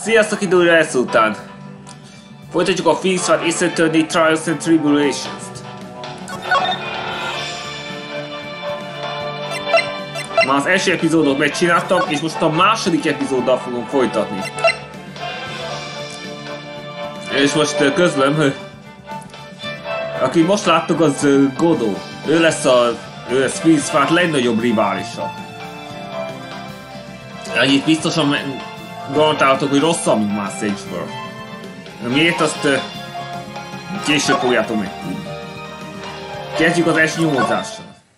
Sziasztok, időre ezután! Folytatjuk a Phoenix Wright Ace Attorney Trials and Tribulations-t. Már az első epizódot megcsináltam, és most a második epizóddal fogom folytatni. És most közlöm, hogy aki most láttuk, az Godot. Ő lesz Phoenix Wright legnagyobb riválisa. Annyit biztosan garantálhatok, hogy rosszabb, mint más Sageből. Miért, azt később fogjátok megtudni. Kezdjük az első nyomozással.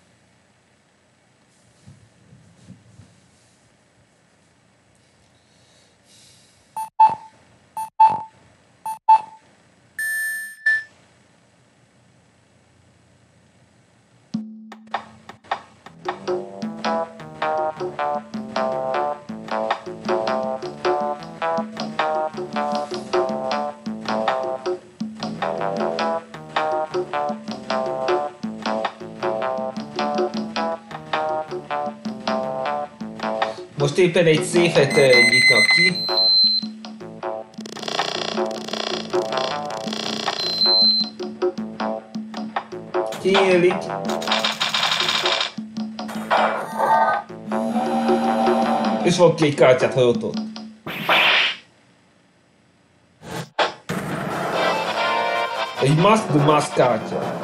Most éppen egy széfet nyitnak ki. Kinyílik. És van két kártyát hagyott ott. Egy must kártya.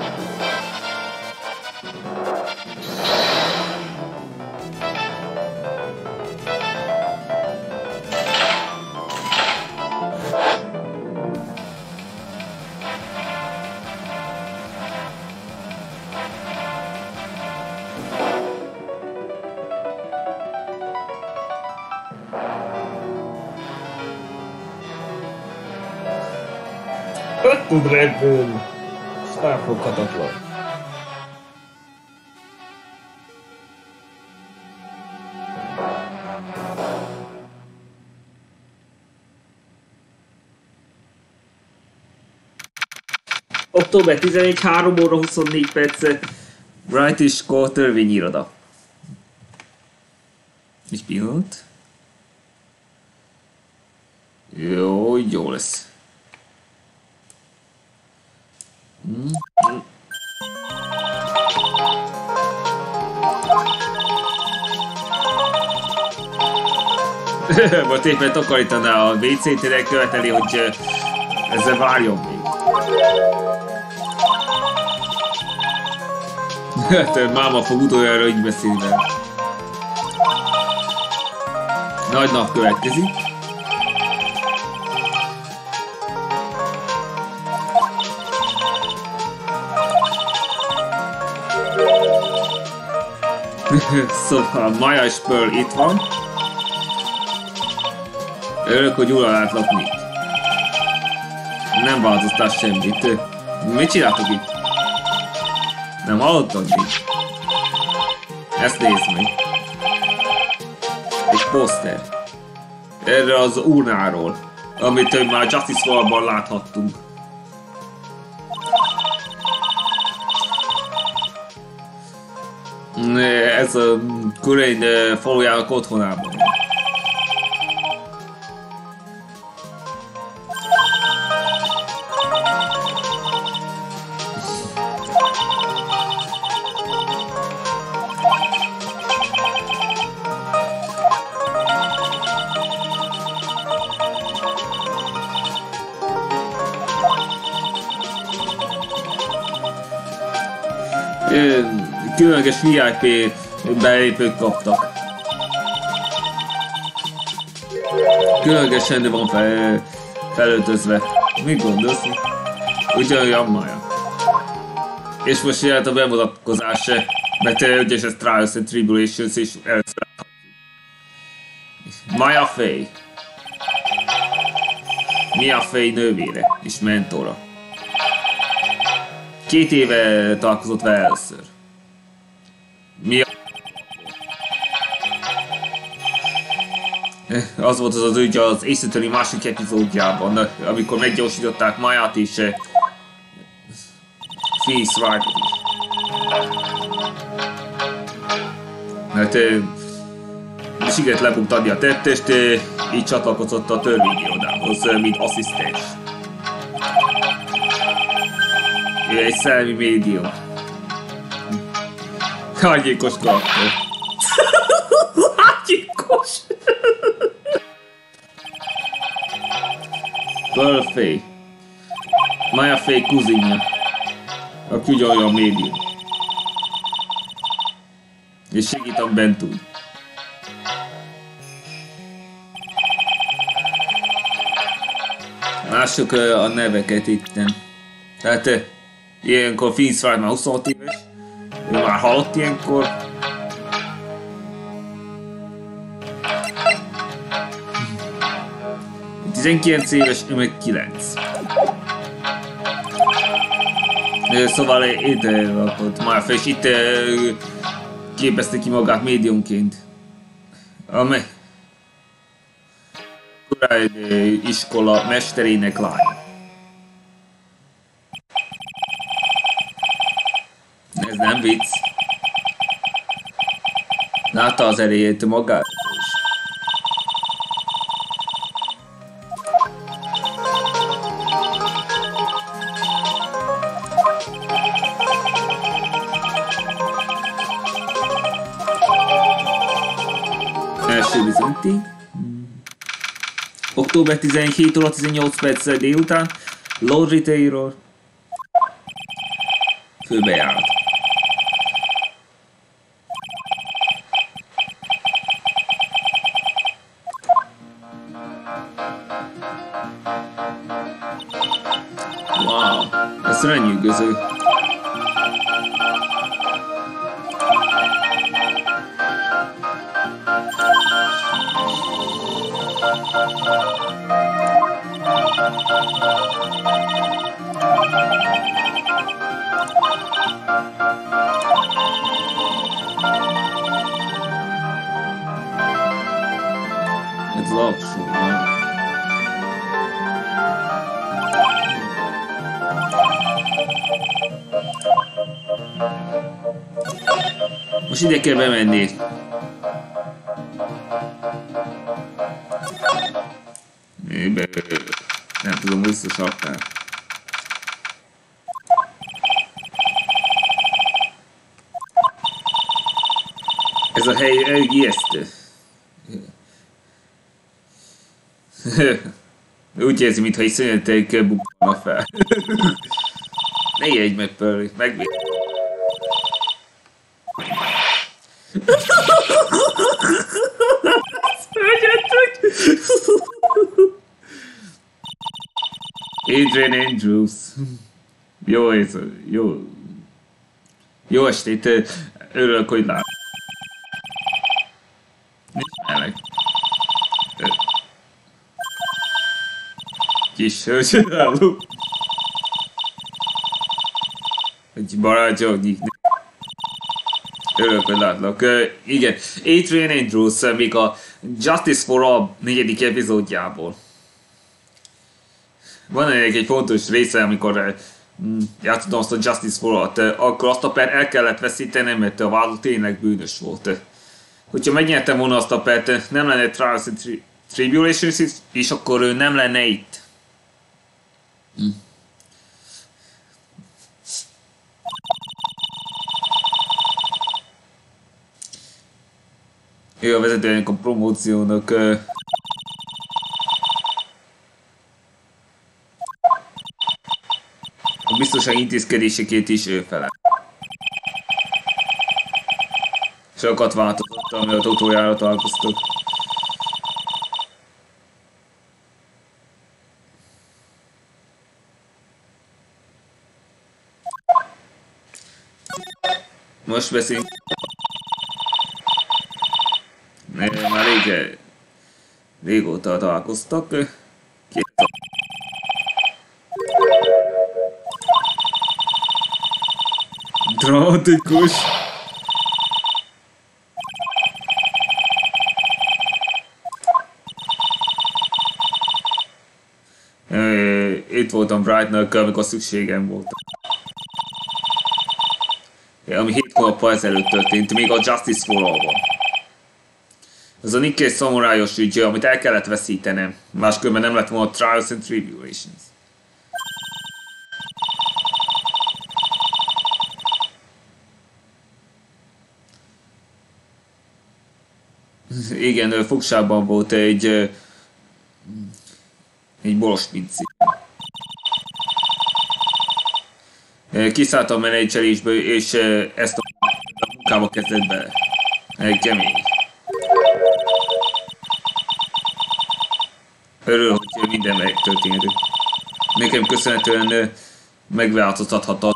Tud Red Bull! Felfoghatatlan. Október 11, 3 óra 24 perc, Wright és Scott törvényiroda. És pillanat. Jó lesz. Most éppen takarítaná a WC-t, de követeli, hogy ezzel várjon még. Hát máma fog utoljára így beszélni vele. Nagy nap következik. Szóval Maya és Pearl itt van. Örülök, hogy jól látlak még. Nem változtál semmit. Mit csináltok itt? Nem hallottad mit? Ezt nézd meg. Egy poszter. Erre az urnáról, amit már Justice War-ban láthattunk. Ez a Crane falujának otthonában. Különleges VIP belépőt kaptak. Különlegesen van felöltözve. Mit gondolsz? Ugyanolyan Maya. És most jöhet a bemutatkozás, mert ugye ez Trials and Tribulations és először. Maya Fey. Mia Fey nővére és mentora. 2 éve találkozott vele először. Az volt az ügy az Ace Attorney másik epizódjában, amikor meggyorsították Mayát és Phoenix Wright. Mert sikerült lebukt adni a tettest, így csatlakozott a törvényi irodához, mint asszisztens. Ő egy szellemi médium. Hányékos karakter. Hányékos! Pearl Fey. Maya Fey kuzinja. Aki ugyanolyan médium. És segít a Bentúj. Lássuk a neveket itten. Tehát ilyenkor Finsfire már 26 éves. Ő már halott ilyenkor. Ő 19 éves, ő meg 9. Szóval itt lakott már fel, és itt képezte ki magát médiumként. Amely korai iskola mesterének lánya. Ez nem vicc. Látta az erejét magát is. Első bizonyíték. Október 17 óra 18 perccel délután Lord Retailor főbejárat. Wow, ez lenyűgöző. Ez lassú, van. Most ide kell bemenni. Nem tudom, visszasaptál. Ez a hely elég ijesztő. Úgy érzi, mintha egy szünetekkel bukkana fel. Ne jegy meg, Pearl, megvéd. Adrian Andrews. Jó, ez jó. Jó estét, örülök, hogy lát. Nincs meleg. Kis hölgyedáló. Egy barátja, örülök, hogy látlak. Igen, Adrian Andrews, még a Justice for All 4. epizódjából. Van egy fontos része, amikor játszottam azt a Justice for All-t, akkor azt a per el kellett veszítenem, mert a vádló tényleg bűnös volt. Hogyha megnyertem volna azt a pert, nem lenne Trials and Tribulations, és akkor ő nem lenne itt. Ő a vezetőjének a promóciónak. A biztonsági intézkedésekét is ő felel. Sokat változott, ami a autójára találkoztak. Most beszélünk. Már régóta találkoztak. Dramatikus. Itt voltam Brightnak, amikor szükségem volt. Ami 7 hónappal ezelőtt történt, még a Justice for All-ban. Az a Nikkei szamurájos ügy, amit el kellett veszítenem. Máskülönben nem lett volna Trials and Tribulations. Igen, fogságban volt egy boros pincé. Kiszállt a menedzselésből, és ezt a munkába kezdett bele. Kemény. Örül, hogy minden megtörtént. Nekem köszönhetően megváltoztathatott.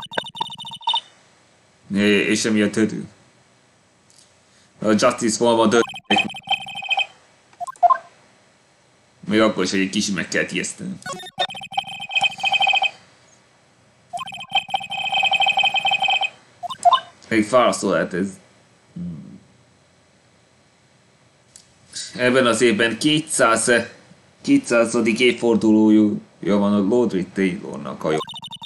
És emiatt örül. A Justice Wall-ban döntött. Még akkor is, hogy egy kicsit meg kellett ijeszteni. Még fárasztó lehet ez. Ebben az évben 200. évfordulója van a Lordred Taylornak a jó.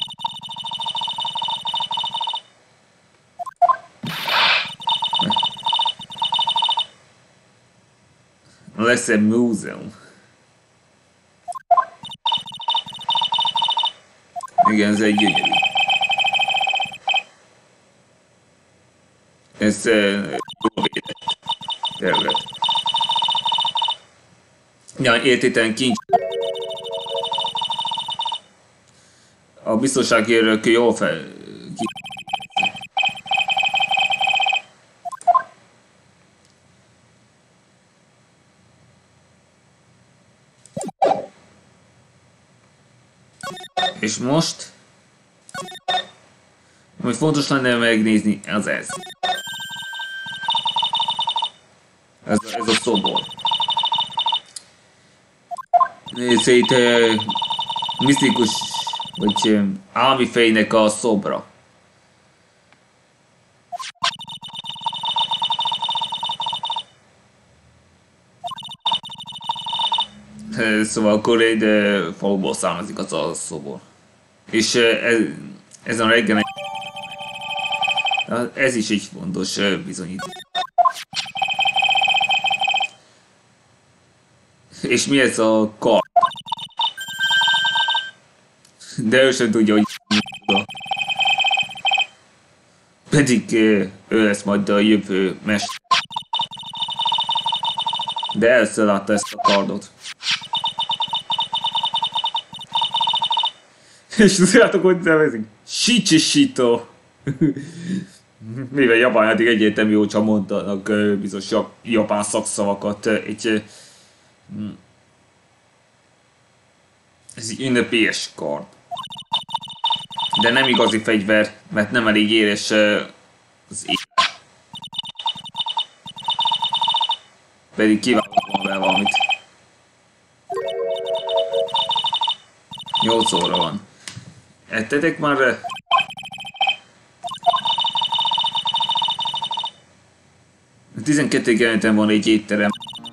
Lesz egy múzeum. Igen, ez egy gyönyörű. Ez jól védett terület. Ja, értétlen kincs. A biztonsági őrök jól fel... És most... Amit fontos lenne megnézni, az ez. Ez a szobor. Ez itt misztikus, vagy álmi fejnek a szobra. Szóval akkor egy faluból származik az a szobor. És ez a reggel ez is egy fontos bizonyít. És mi ez a kar? De ő sem tudja, hogy pedig ő lesz majd a jövő mester. De először látta ezt a kardot. És tudjátok, hogy nevezik? Shichishito. Mivel japán eddig egyértelmű, hogyha mondanak bizonyos japán szakszavakat. Ez egy ünnepélyes kard. De nem igazi fegyver, mert nem elég éles az ég. Pedig kiválóan vele valamit. 8 óra van. Ettetek már? A 12 kerületen van egy étterem.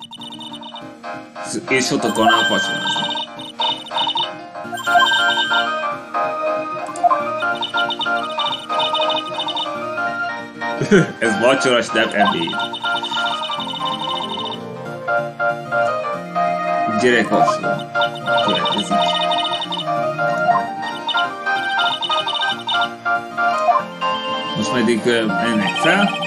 És ott akarnám vacsorázni. Ez vacsorás, nem ebéd. Gyerekvacsora következik. Most pedig mennek fel.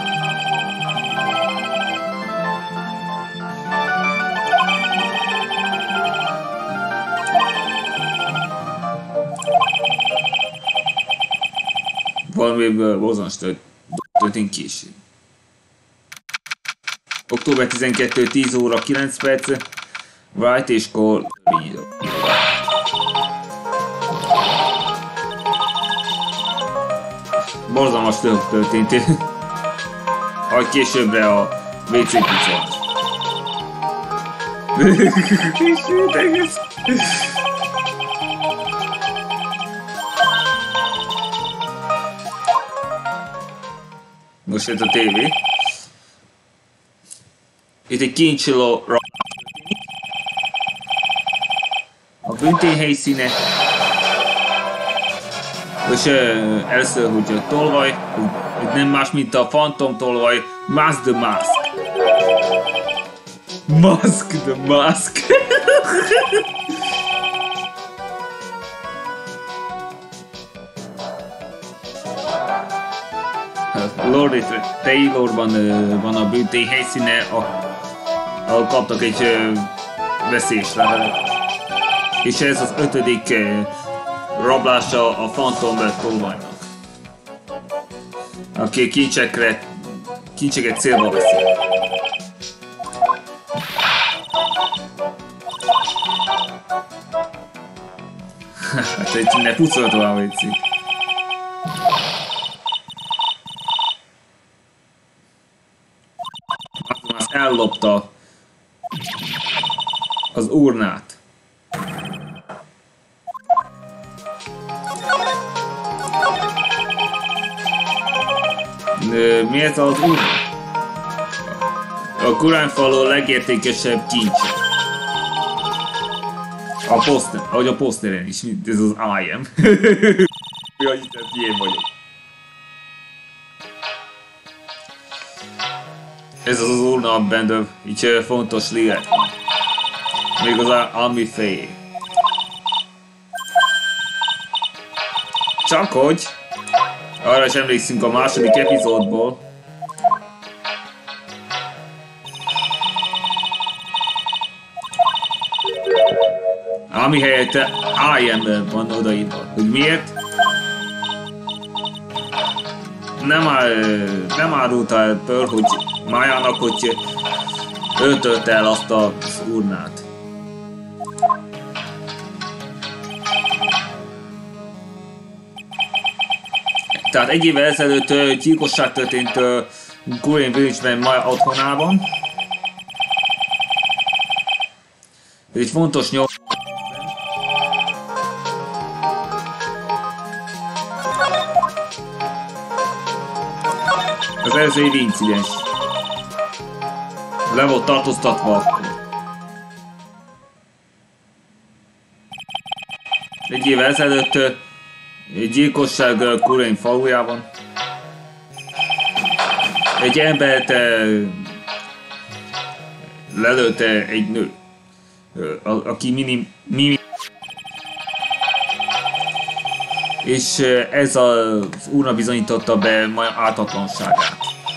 Valamiből bozons történt később. Október 12. 10 óra 9 perc. Wright és Cole. Borzalmas dolgok történt. Hagy későbbre a WC pucolás. Most jött a tévé. Itt egy kincsiló a büntény helyszíne. És először, hogy a tolvaj, nem más, mint a Phantom tolvaj, Mask the Mask. Mask, the mask. Lord Taylorban van a büntény helyszíne, ahol kaptak egy veszélyeslevelet. És ez az 5. rablása a Phantom tolvajnak, aki kincseket célba veszi. Hát egy ne pucolja tovább, létszik. Azt ellopta az urnát. Mi ez az urna? A Kuránfaló legértékesebb kincse. A poszter, ahogy a poszteren is, ez az I am. Jaj, én vagyok. Ez az urna benne, így fontos lélek. Még az Ami fejé. Csak hogy arra is emlékszünk a második epizódból. Ami helyett I am van odaírva. Hogy miért? Nem árulta el Pearl, hogy Májának, hogy ő tölte el azt az urnát. Tehát egy évvel ezelőtt gyilkosság történt Gurren Village-ben Mája otthonában. Ez egy fontos nyom. Az előző évi incidens. Le volt tartóztatva akkor. Egy évvel ezelőtt gyilkosság Gurren falujában. Egy embert lelőtte egy nő, aki mini és ez az úrna bizonyította be majd ártatlanságát.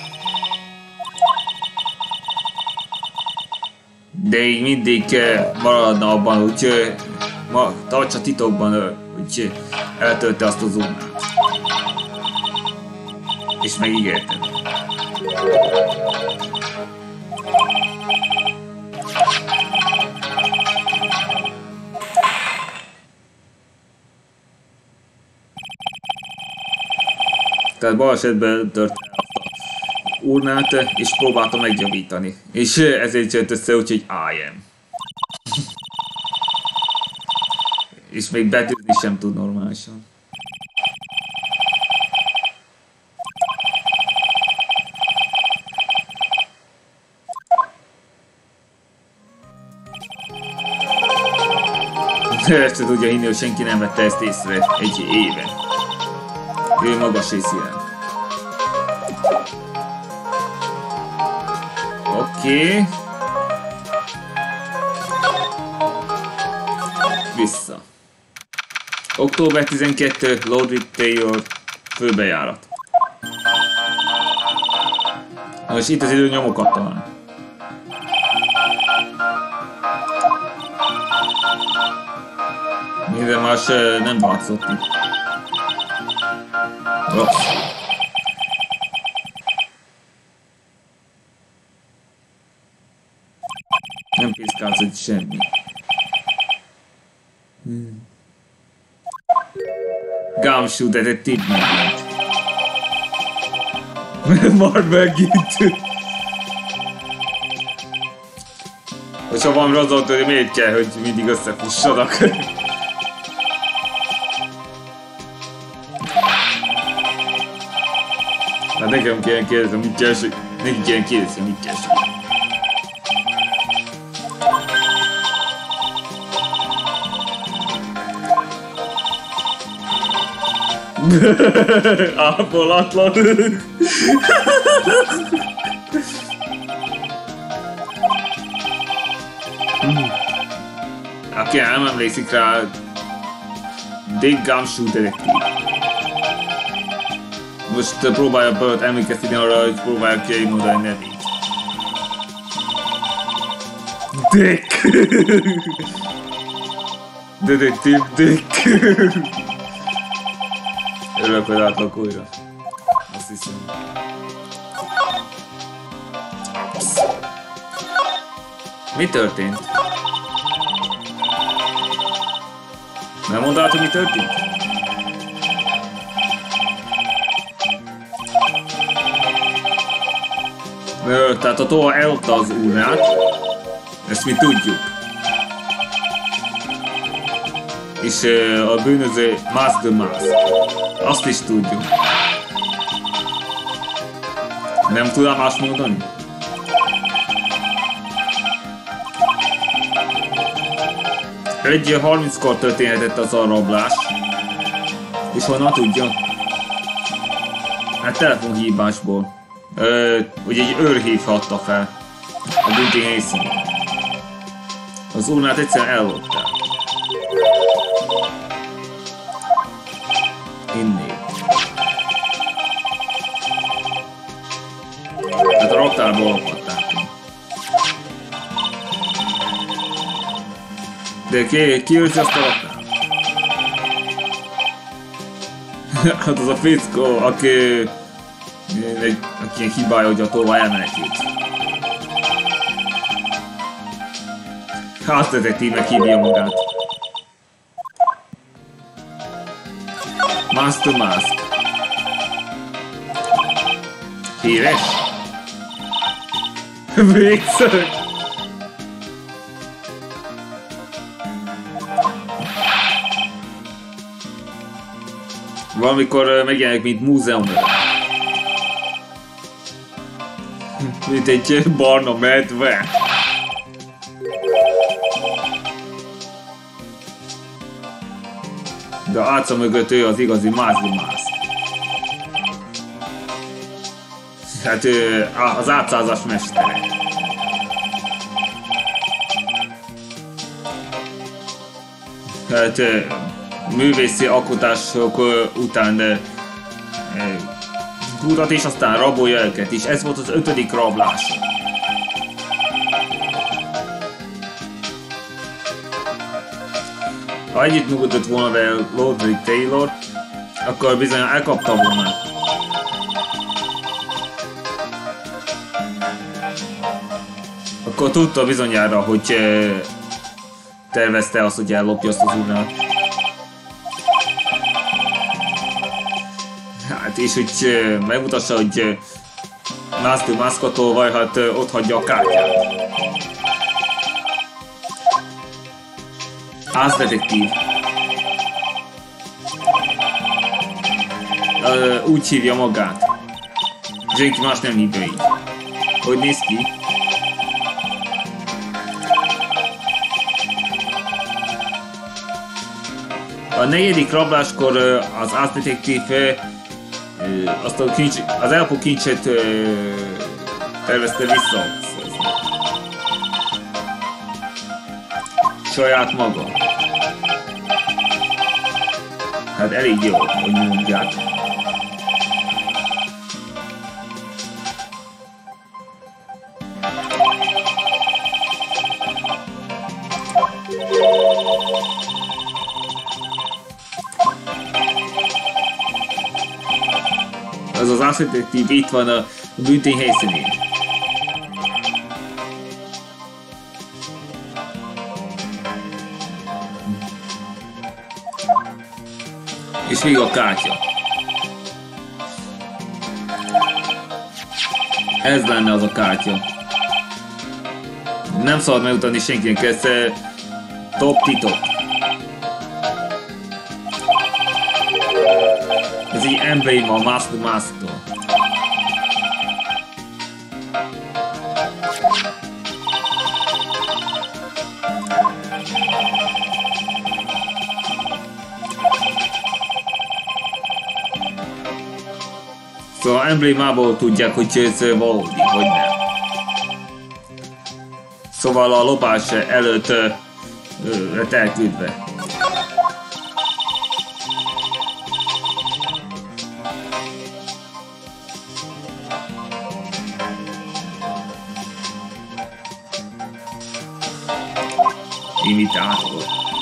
De így mindig maradna abban, hogy tartsa titokban, hogy eltölte azt az urnát. És megígértem. Tehát balesetben tört el azt a urnát, és próbálta megjavítani. És ezért jött össze úgy, hogy I am. És még betűzni sem tud normálisan. Ezt tudja hinni, hogy senki nem vette ezt észre egy éve. Ő magas részére. Oké. Vissza. Október 12. Lord Taylor főbejárat. Most itt az idő nyomokat talán. Minden más nem látszott itt. Rossz. Nem piszkálsz semmi. Gumshoe detektív megint. Már megint. Hogyha van rozott, hogy miért kell, hogy mindig összefussanak. Hát nekem kéne kérdezni, mit kell, neki kéne kérdezni, mit kell. Ápolatlan. Aki nem emlékszik rá, Dick Gumshoe detektív. Most próbálja Bert emlékeztetni arra, hogy próbálja kimondani nevét. Dick! Detektív Dick! Örülök, hogy látlak újra. Azt hiszem. Mi történt? Nem mondd, hogy mi történt? Tehát a Toa ellopta az urnát. Ezt mi tudjuk. És a bűnöző Master Mask. Azt is tudjuk. Nem tudám más mondani? Egy 30-kor történhetett az a rablás. És honnan tudja? Hát telefonhívásból. Ugye egy őr hívhatta fel a bünti helyszínén. Az urnát egyszerűen ellopták. Innét. Tehát a raktárból lophatták. De ki őrzi azt a raktár? Hát az a fickó, aki ilyen hibája, hogy a Toa elmenekült. Hát detektívnek hívja magát. Master Mask. Híres? Végször! Valamikor megjelenik, mint múzeumban. Mint egy barna medve. De a arca mögött ő az igazi Master Mask. Hát ő az átszázás mestere. Hát művészi alkotások után kutat és aztán rabolja őket is. Ez volt az 5. rablása. Ha együttműködött volna vele Lord Rick Taylor, akkor bizony elkapta volna. Akkor tudta bizonyára, hogy tervezte azt, hogy ellopja azt az urnát. Hát és hogy megmutassa, hogy Master Maskotól vagy hát ott hagyja a kártyát. Házdetektív. Úgy hívja magát. Senki más nem hívja így. Hogy néz ki? A 4. rabláskor az házdetektív azt a kincs, az elkó kincset tervezte vissza. Saját maga. Hát elég jó, hogy mondják. Ez az ásdetektív itt van a büntény helyszínén. És még a kártya. Ez lenne az a kártya. Nem szabad megutatni senkinek, ez top titok. Ez egy emblém a Master Mask-tól. Szóval emblémából tudják, hogy ez valódi, vagy nem. Szóval a lopás előtt lett elküldve. Imitátor.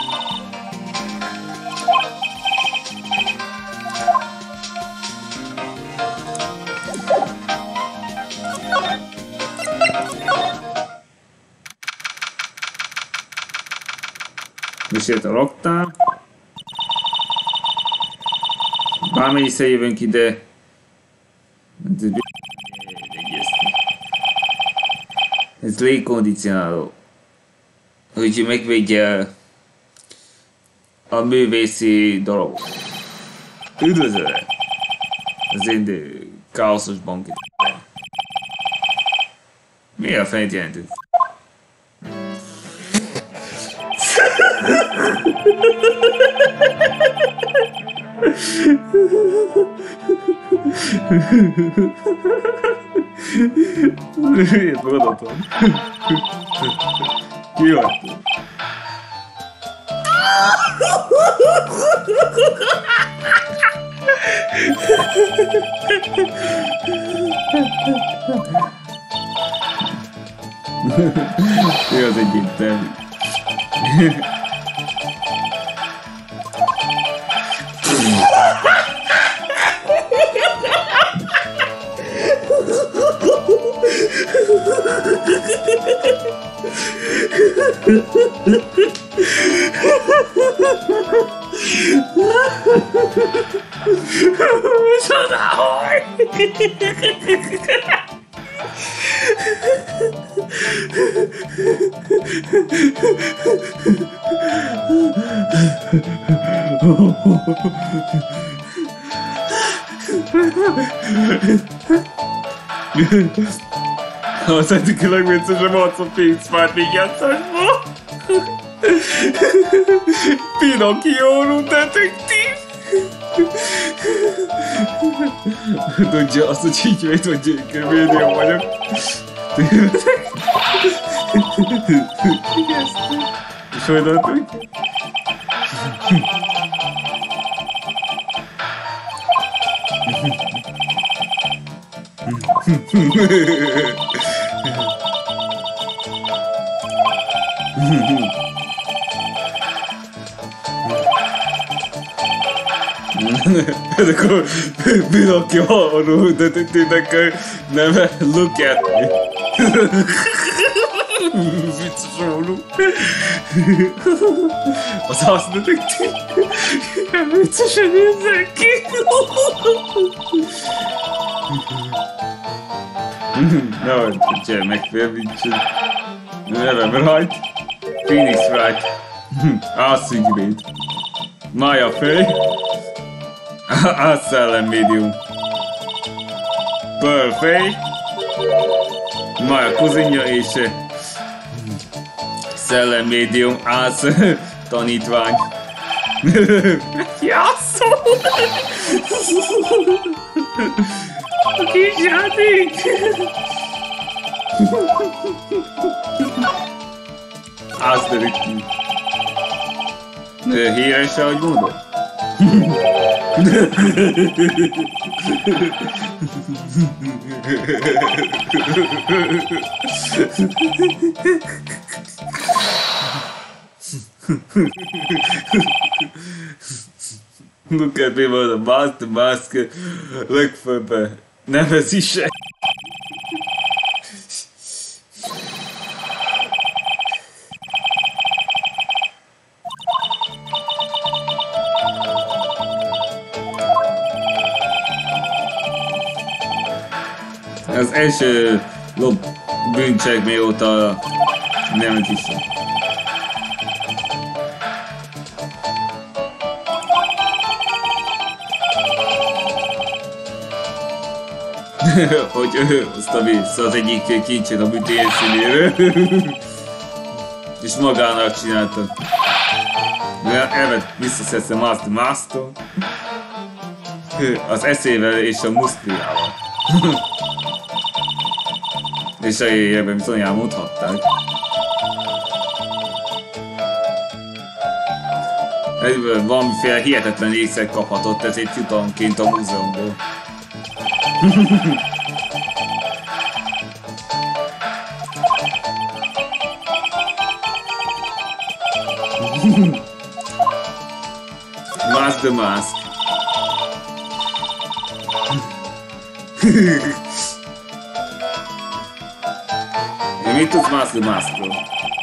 Mesét a raktár. Bármennyiszer jövünk ide. Ez légkondicionáló. Úgyhogy megvédje a művészi dolog. Üdvözöllek! Az én káoszos banki. Mi a fejt jelentett? Miért mondatom? Ki vagy? Mi az egyértelmű? Az egyik legviccesebb arc a pénzpárt játszásban. Pinocchio detektív. Tudja azt, hogy így vagy, hogy én médium vagyok. És hogy adtuk? Ezek a Pinocchio horror detektívnek neve Look at Me. Vicces horror. Az azt detektív. Viccesen néznek ki. No, ugye megfélvítsd. Nevem Wright. Phoenix Wright. Ászigrét. Maya Fey. Átszellem médium. Pearl Fey. Maya kuzinja és szellem médium. Ász tanítvány. Jászó! A kis játék! Ász detektív. Híres, ahogy mondod? Look at me, the mask legfőbb nevezése. Az első bűncselekmény óta nem hiszem. Hogy ő hozta vissza az egyik kincsét a bütél színéről. És magának csinálta. Evet visszaszedte Master az eszével és a muszkliával. És a jövőben bizonyára mondhatták. Valamiféle hihetetlen észre kaphatott, ezért jutalomként a múzeumból. Mask the Mask. Mit tudsz Mask the Maskról?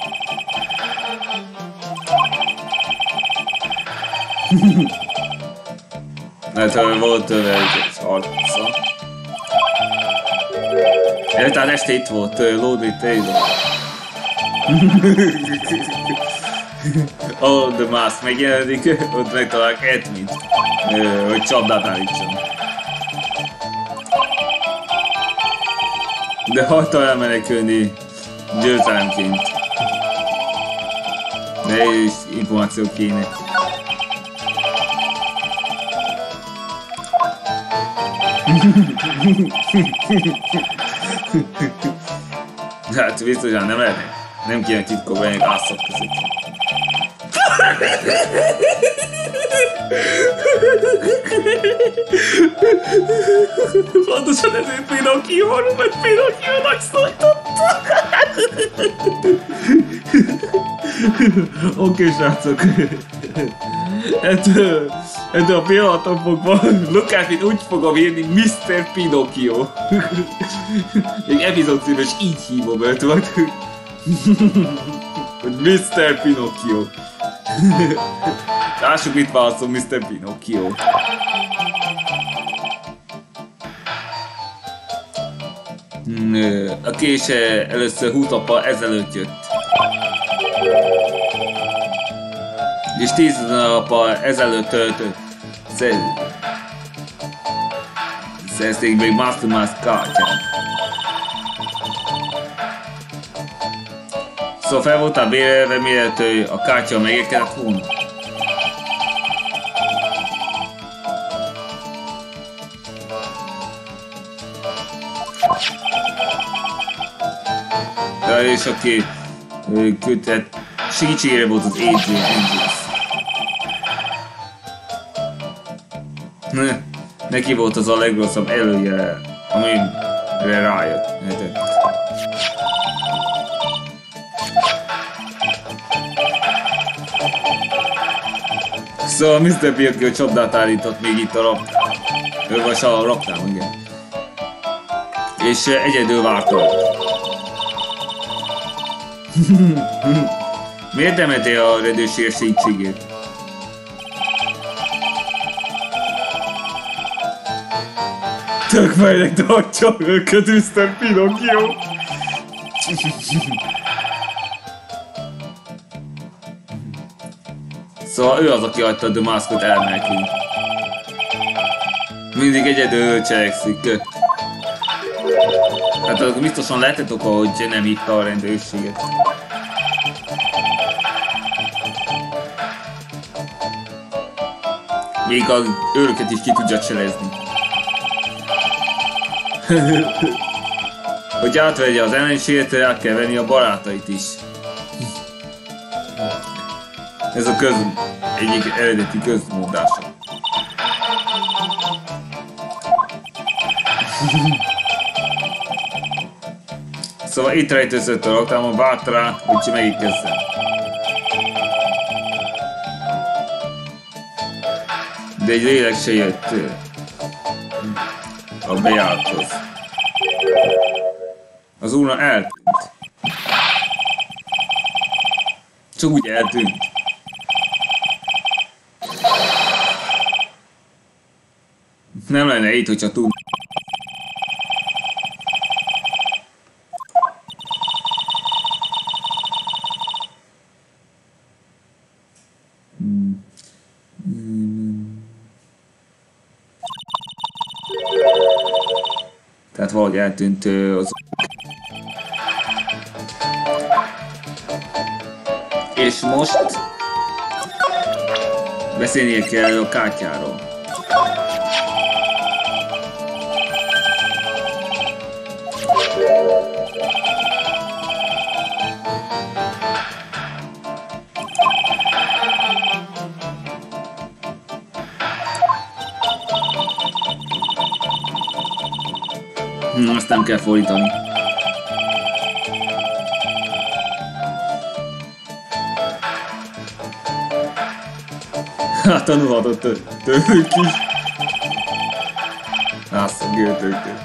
Mert volt tőle egy arca. Tehát este itt volt Lordly Taylor. Oh, the Mask megjelenik, ott megtalálják Edmund, hogy csapdát állítson. De hagyta elmenekülni győzelemként. Nehéz információ kéne. Hát biztosan nem lehetnek. Nem kéne titkok lenni ászok között. Pontosan ezért Pinocchio-ról, mert Pinocchio-nak szólította. Oké, srácok. Ettől a pillanaton fogva Lukát úgy fogom írni Mr. Pinocchio. Még epizód cím, és így hívom őt majd. Hogy Mr. Pinocchio. Lássuk, mit válaszol Mr. Pinocchio. A kése először 20 nappal ezelőtt jött. És 10 nappal ezelőtt töltött. Szerezték még Master Mask kártyát. Szóval fel voltál bérelve, mielőtt a kártya megérkezett volna. És aki küldett segítségére volt az Adrian Angels. Neki volt az a legrosszabb előjele, amire rájött. Szóval Mr. Pinocchio csapdát állított még itt a raktárban. Vagy a raktárban, igen. És egyedül várta. Miért nem ettél a redőséges segítségét? Tök fejnek tartja őket, Mr. Pinocchio! Szóval ő az, aki hagyta a The Maskot elmenekülni. Mindig egyedül cselekszik. Hát akkor biztosan lehetett oka, hogy nem hívta a rendőrséget. Még az őröket is ki tudja cselezni. Hogy átvegye az ellenséget, el kell venni a barátait is. Ez a egyik eredeti közmondása. Szóval itt rejtőzött a raktárban, várt rá, hogy megérkezzen. De egy lélek se jött a bejárathoz. Az urna eltűnt. Csak úgy eltűnt. Nem lenne itt, hogyha tud. Tehát valahogy eltűnt az... És most... beszélnie kell a kártyáról. Azt nem kell fordítani. Hát tanulhatott tőlük is. Azt a gőtőkkel.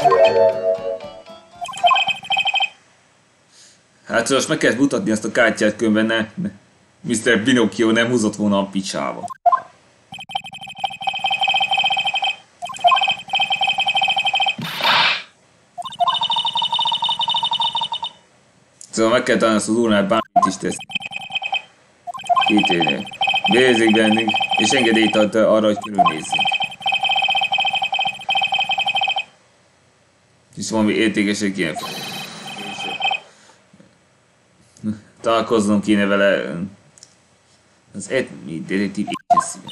Hát most meg kell mutatni azt a kártyát, különben Mr. Pinocchio nem húzott volna a picsába. Szóval meg kell találni azt az úrnál, bármit is tesz. Kitérnél. Bízik bennünk, és engedélyt ad arra, hogy körülnézzünk. És valami értékesek ilyen. Találkoznom kéne vele. Az etmi detektív agency.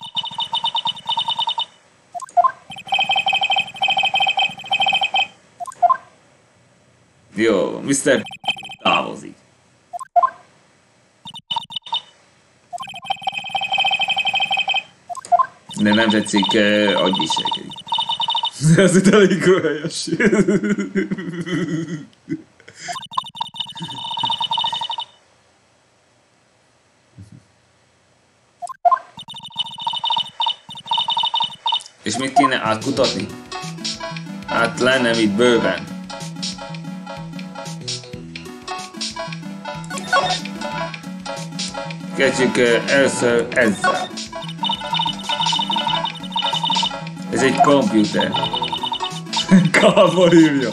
Jó, Mr. távozik. De nem tetszik, agyviselkedik. Ez itt elég helyes. És mit kéne átkutatni? Hát lenne itt bőven. Kezdjük először ezzel. Ez egy komputer. Kábor írja.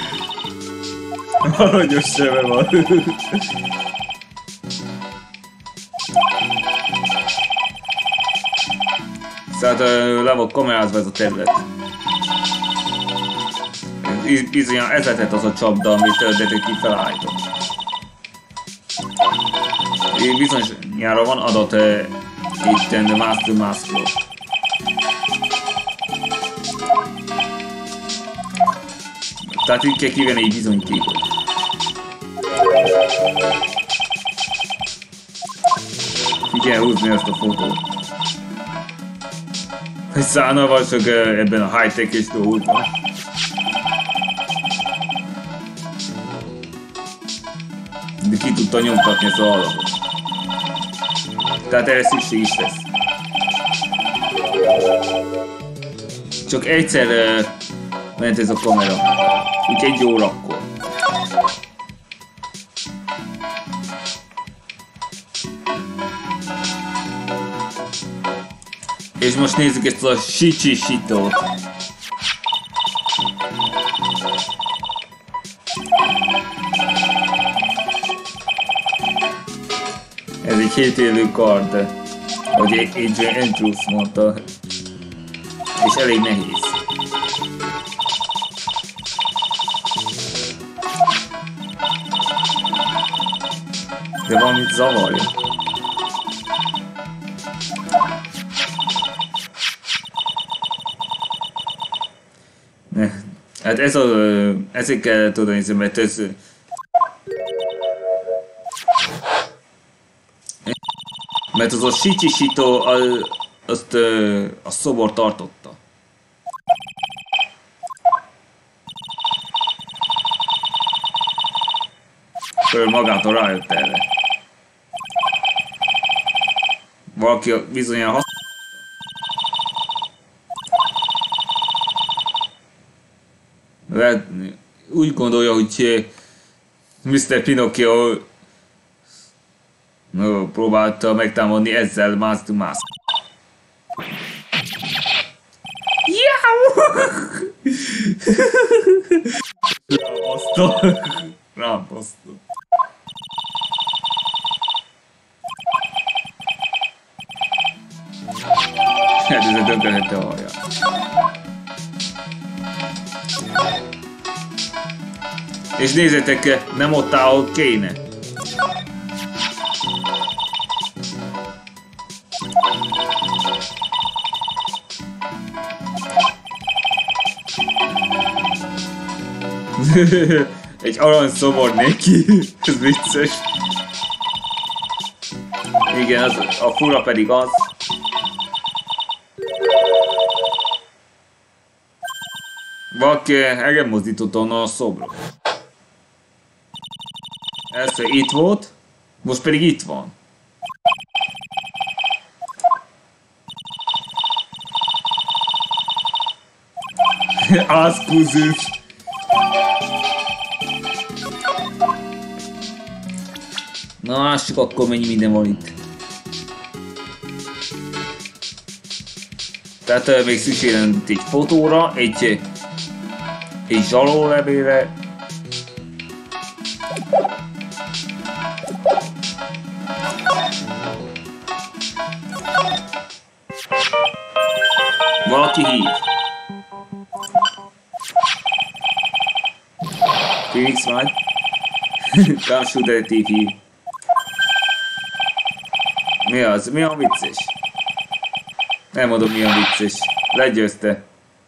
Aranyos sebe van. Szóval le van kamerázva ez a terület. Bizonyan ez lehetett az a csapda, amit a detektív felállított. Bizonyára van adat itt a Master Maskról. Tehát itt kell kivenni egy bizonyítékot. Ki kell húzni ezt a fotót. Hogy szállna vagy csak ebben a high-tech-es dolgokban. De ki tudta nyomtatni ezt a alapot. Tehát erre szükség is lesz. Csak egyszer ment ez a kamera. Úgy egy órakor. És most nézzük ezt a Shichi-shitót. Ez egy 7 élő kard, ahogy Adrian Andrews mondta, és elég nehéz. De valamit zavarja. Hát ez a... ezért kell tudni nézni, mert ez... Mert az a Shichi-shito azt a szobor tartotta. Ő magától rájött erre. Valaki bizonyan használta. Úgy gondolja, hogy Mr. Pinocchio próbálta megtámadni ezzel Master Mask. Rábaszta. Hát ez döntenette a haját. És nézzétek, nem ott áll, ahol kéne. Egy aranyszobor neki, ez vicces. Igen, az, a fura pedig az. Valaki engem mozdította onnan a szobrot. Először itt volt, most pedig itt van. Az kuzus. Na, lássuk akkor mennyi minden van itt. Tehát még szükség lenne egy fotóra, egy zsalólevélre. Valaki hív. Phoenix vagy? Kársú detektív hív. Mi az? Mi a vicces? Nem mondom mi a vicces. Legyőzte.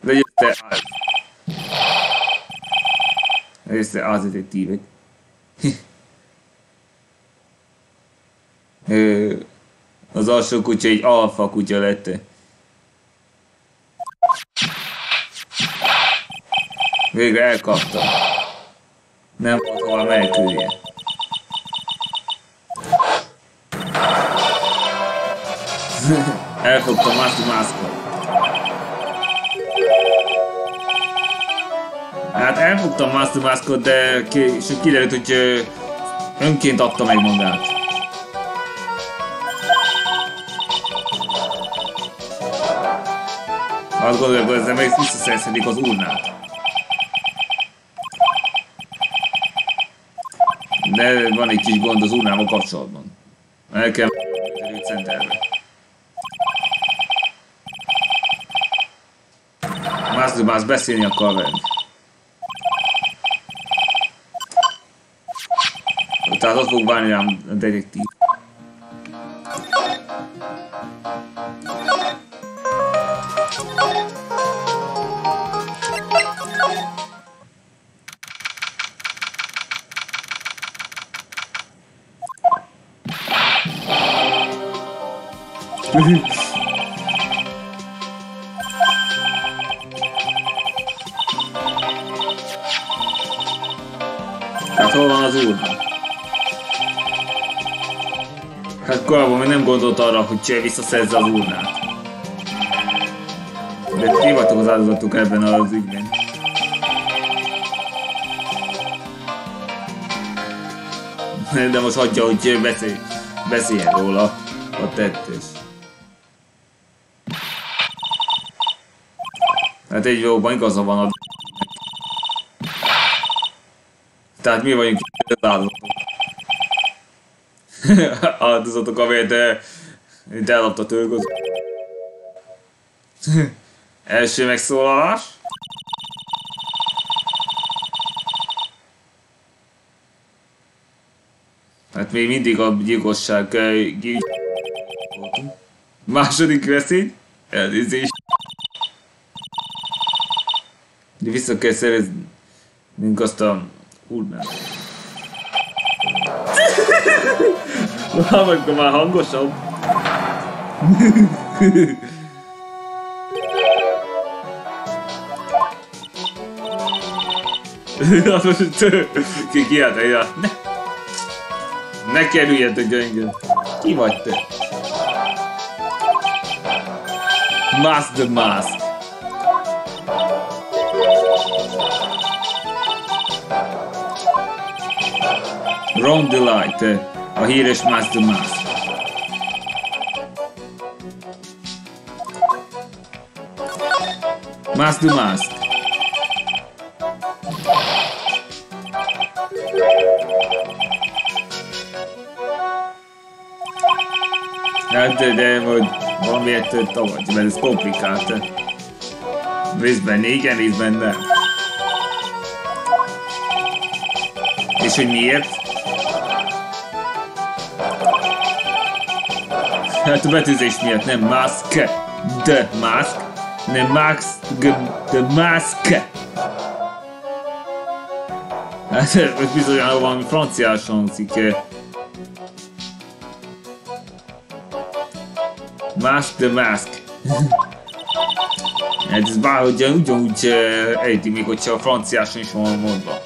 Legyőzte az detektívek. Az alsó kutya egy alfa kutya lett. Végre elkapta. Nem volt hova menekülje. Elfogta Maskot. Hát elfogtam Maskot, de kiderült, hogy önként adta meg magát. Azt gondolom, hogy ezzel meg visszaszerzhetik az urnát. De van egy kis gond az urnával kapcsolatban. El kell menni a centerbe. Masz beszélni akar velünk. Tehát ott fog várni rám a detektív. Hát hol van az úr? Hát korábban még nem gondolt arra, hogy visszaszerzze az urnát. De ti vagytok az áldozatok ebben az ügyben. De most hagyja, hogy beszéljen róla a tettős. Hát egy valóban igaza van a... Tehát mi vagyunk az áldozatok. Áldozatok, amelyet ellopta tőlük az... Első megszólalás. Hát még mindig a gyilkosság... Második veszély. Elnézést. De vissza kell szereznünk azt a urnát. Akkor már hangosabb. Kiállt, ne kerüljetek engem. Ki vagy te? Mask the Mask. Ron Delight, a híres Mask the Mask. Mask the Mask. Hát de hogy valamiért tagadja, mert ez komplikált. Részben igen, részben nem. És hogy miért? Hát a betűzés miatt nem Mask, the Mask, nem Max, the Mask. Hát ez bizonyára valami franciás hangzik. Mask the Mask. Ez bárhogy ugyanúgy ejti, még hogyha a franciáson is van mondva.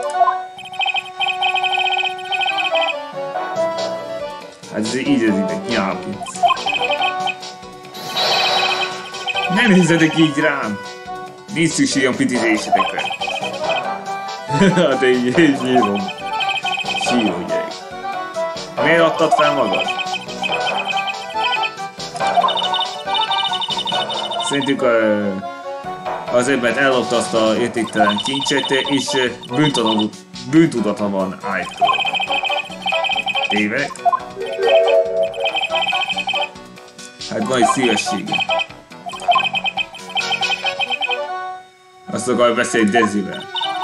Hát ez így az ide, nyálpinc. Ne nézzetek így rám! Nincs szükségem pitizésetekre. Hát így sírom. Síró gyerek. Miért adtad fel magad? Szerintük azért, mert ellopta azt a értéktelen kincset, és bűntudata van Ike-től. Tévedek? Hát van egy szívessége. Azt akar beszélni Desivel.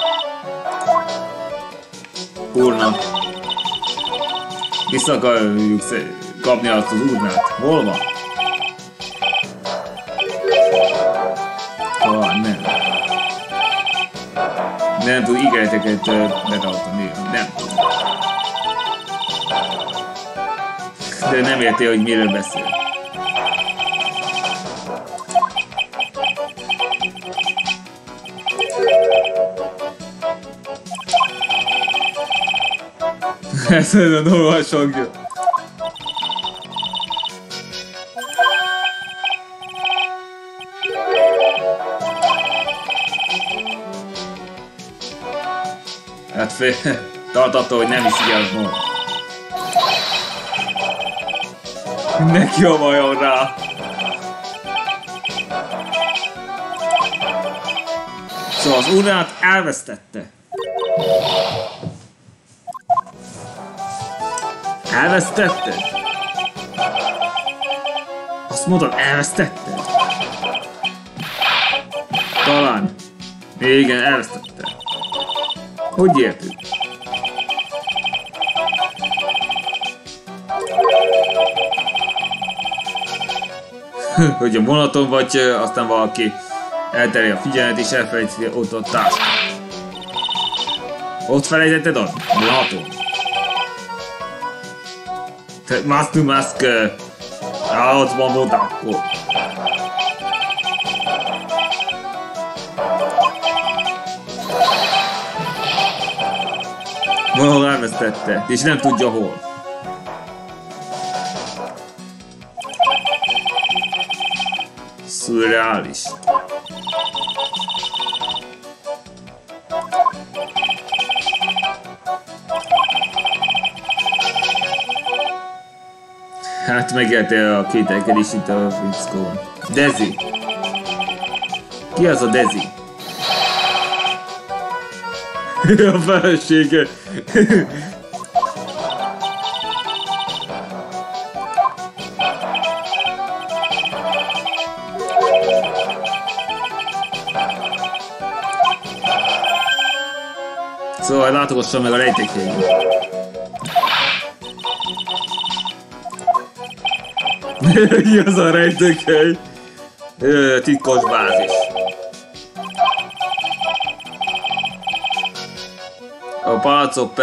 Úrnak. Vissza akarjuk kapni azt az úrnát. Hol van? Nem. Nem tud ígéreteket betartani. Nem tud. De nem érti, hogy miről beszél. Ez a normális hangja. Hát tart attól, hogy nem hiszi el volna. Neki a vajon rá. Szóval az urnát elvesztette. Elvesztetted? Azt mondod, elvesztetted? Talán. Igen, elvesztetted. Hogy érted? Hogy a vonaton vagy, aztán valaki eltereli a figyelmet és elfelejti ott a táskát. Ott felejtetted a vonaton? Mask to mask, ott van volt akkor. Valahol elvesztette, és nem tudja hol. Szürreális. Hát megélte a kételkedés itt a fickón. Desi. Ki az a Desi? A felesége. Szóval látogassam meg a rejtékhelyét. Mi az a rejtékhely? Titkos bázis. A palacok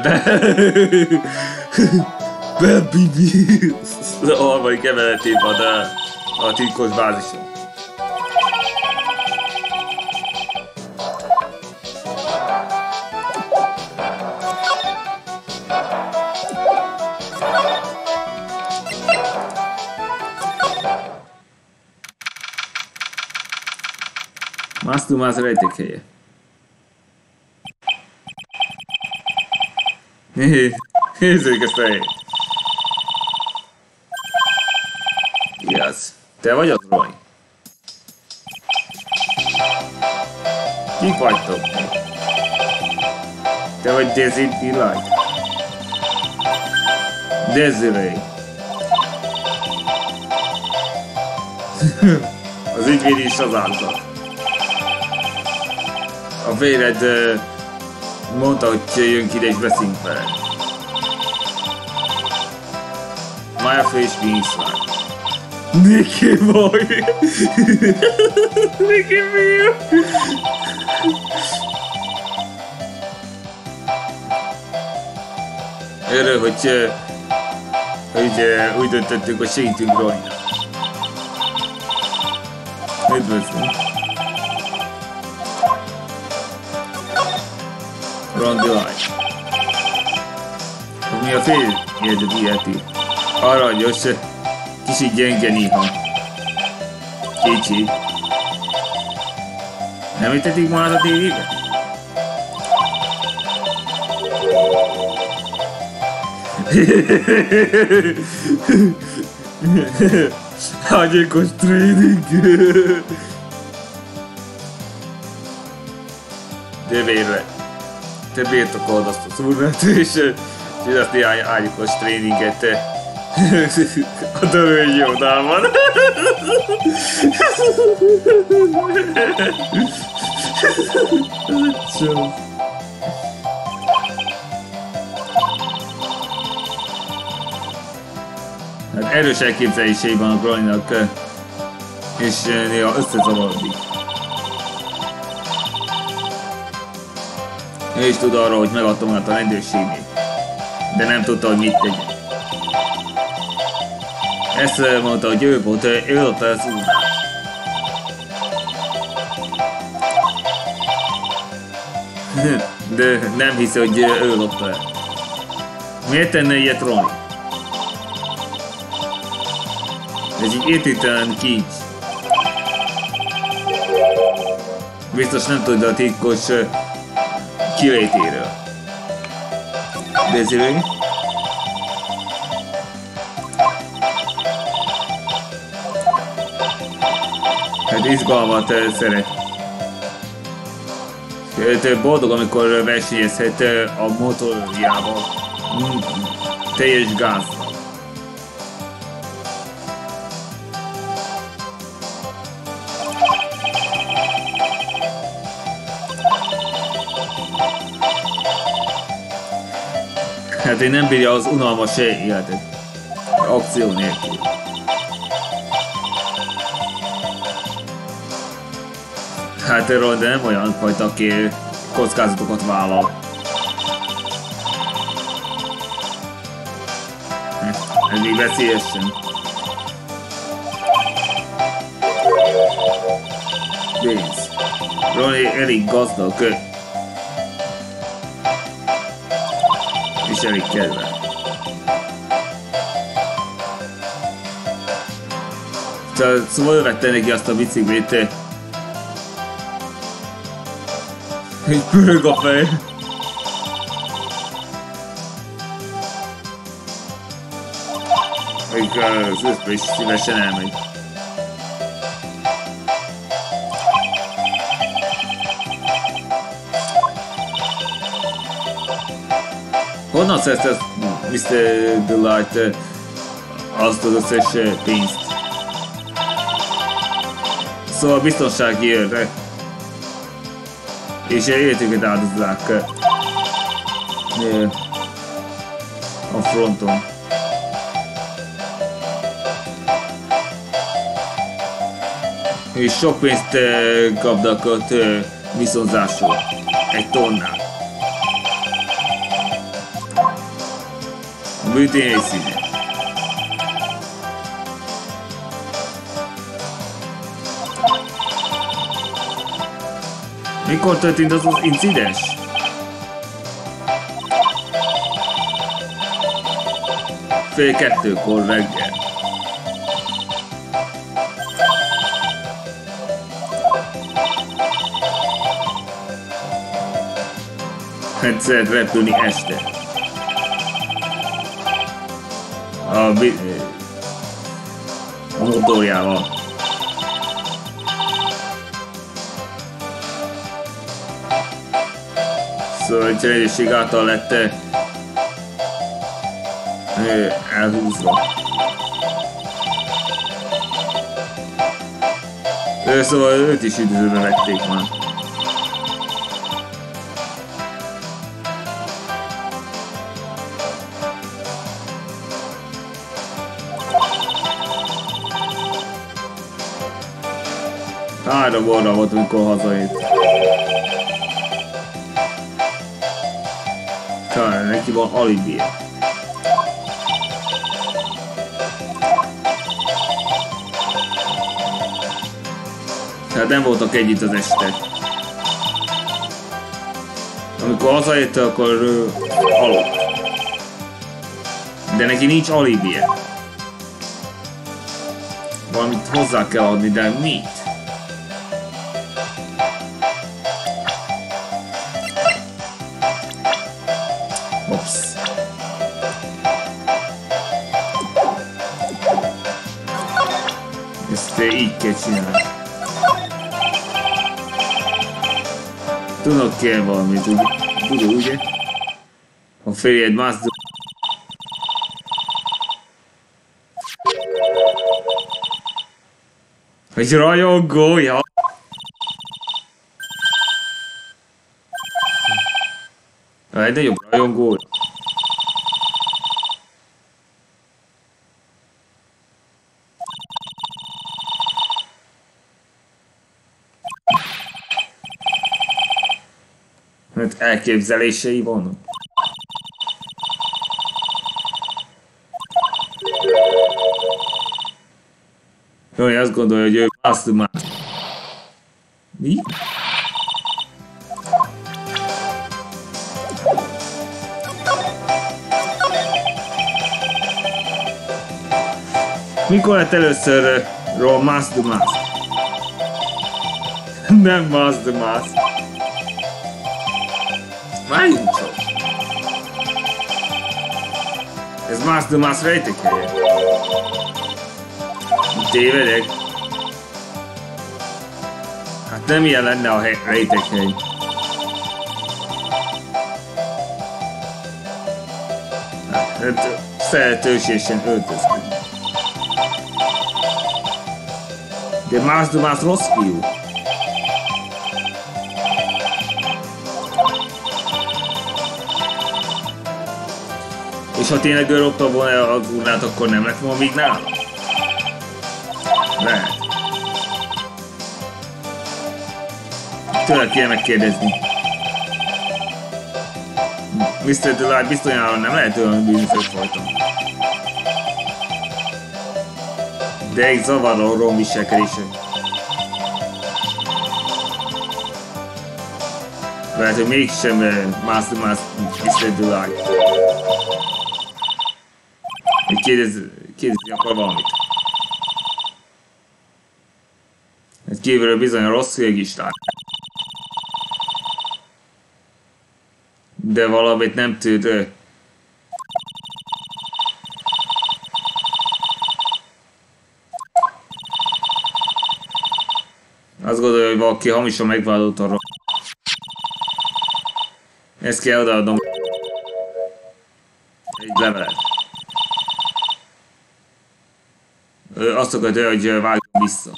Bibi. A harmadik emeletében a titkos bázison. Mask rejtékhelye. Nézzük ezt a helyet. Igaz. Te vagy az, Roy? Kik vagytok? Te vagy Desi Delight? Desiree. Az ügyvéd is az által. A véred mondta, hogy jöjjünk ide és beszéljünk vele. Májafő és Winslar. Nicky boy! Nicky fiú! Örül, hogy úgy döntöttünk, hogy segítünk Roynak. Üdvözlünk! Wrong device. Mi a fél érted ilyeti? Aranyos, kicsit gyenge néha. Kicsi. Nem ültetik már a tévébe? Ágyékos tréning. De végre. Te birtokold azt a szurnát, és csinálsz néhány ágyékos tréninget. A dörőny jódában. Hát erős elképzelései van a Graninak, és néha összezavarodik. Ő is tud arról, hogy megadtam át a rendőrségnek, de nem tudta, hogy mit tegyen. Ezt mondta, hogy ő volt, ő lopta az urnát. De nem hiszi, hogy ő lopta el. Miért tenne ilyet Ronny? Ez így értéktelen kincs. Biztos nem tudja a titkos kilétéről. Desiree? Hát izgalmat szeret. Boldog, amikor versenyezhet a motorjával. Teljes gázzal. Hát én nem bírja az unalmas életet. Akció nélkül. Hát Ronda nem olyan fajta, aki kockázatokat vállal. Ez még veszélyesen. Pénz. Ronny elég gazdag. És elég kedvel. Szóval vette neki azt a biciklit. Egy pörög a fej. Még az összbe is szívesen elmegy. Honnan szerezte Mr. Delight azt az összes pénzt? Szóval biztonsági őrre. És életüket áldozzák a fronton. És sok pénzt kapnak ott viszonzásról. Egy tonnát. A műtény helyszínen. Mikor történt az az incidens? Fél kettőkor reggel. Hát szeret repülni este. A motorjával. Szóval egy rendőrség által lett elhúzva. Szóval őt is üdvözölve vették már. Három óra volt, amikor hazaért. Talán neki van alibije. Tehát nem voltak együtt az este. amikor hazaérte, akkor aludt. De neki nincs alibije. Valamit hozzá kell adni, de mit? Ops. Ezt így kell csinálni. Tudok kell valamit, tudod, ugye? A férjed más. Hogy rajongója! A legnagyobb rajongó. Hát elképzelései vannak. Jó, azt gondolja, hogy ő Master Mask. Mi? Mikor lett először Master Mask? Nem Master Mask. Várjunk csak. Ez Master Mask rejtekhelye. Tévedek. Hát nem ilyen lenne a rejtekhely. Hát szeretősésen öltözködik. De Master Mask rossz fiú. És ha tényleg ő lopta volna a urnát, akkor nem lett volna még nálam? Lehet. Tőle kéne megkérdezni. Mr. Delight biztonjáról nem lehet olyan bűnözőt folyton. De egy zavaró rom viselkedése. Lehet, hogy mégsem Master Mask Mr. Delight. Hogy kérdezni akar valamit. Egy kívülről bizony a rossz hülyeg is lát. De valamit nem tud. Azt gondolja, hogy valaki hamisan megvádolt arra. Ezt kell odaadnom. Egy levelet. Azt akarja, hogy vágjon vissza.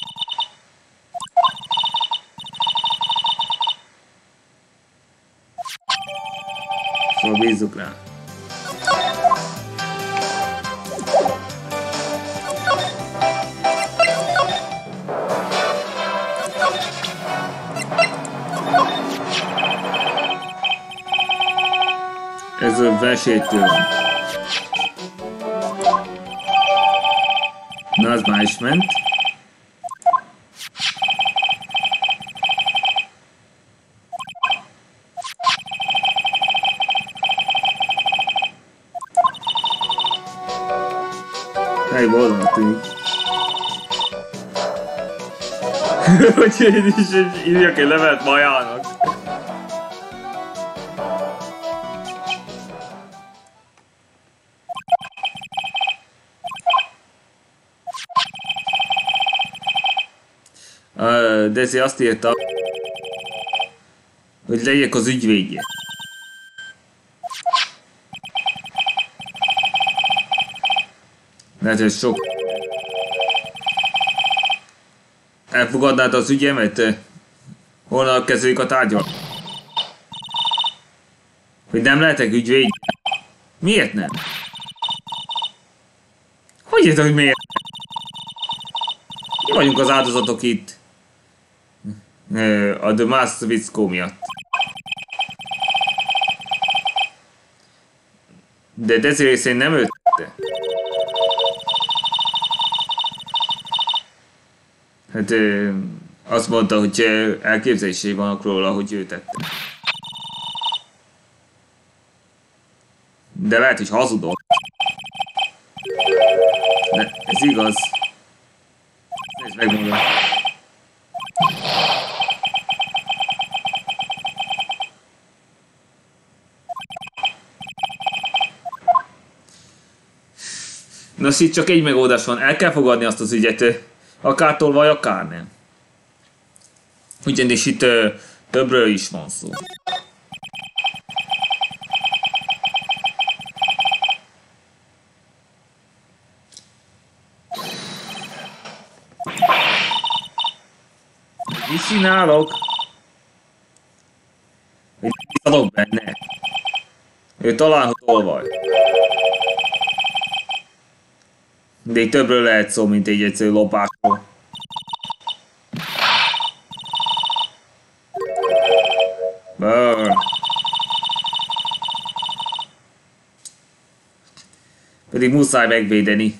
Szóval bízzuk rá. Ez a versenytől. Na, az már is ment. Hely, boldognak tűnik. Hogy én is írjak egy levelet Majának. Dezi azt írta, hogy legyek az ügyvédje. Lehet, hogy sok... Elfogadnád az ügyemet? Holnap kezdődik a tárgyal. Hogy nem lehetek ügyvédje? Miért nem? Hogy érted, hogy miért? Mi vagyunk az áldozatok itt. A The Master Vickó miatt. De Desiree szerint nem őt tette. Hát azt mondta, hogy elképzelései vannak róla, hogy ő tette. De lehet, hogy hazudok. De ez igaz. Nézd meg magam. Nos, itt csak egy megoldás van. El kell fogadni azt az ügyet. Akár tolvaj, akár nem. Ugyanis itt többről is van szó. Mit csinálok? Mit adok benne? Ő találhat tolvaj. De így többről lehet szó, mint egy egyszerű lopásról. Pedig muszáj megvédeni.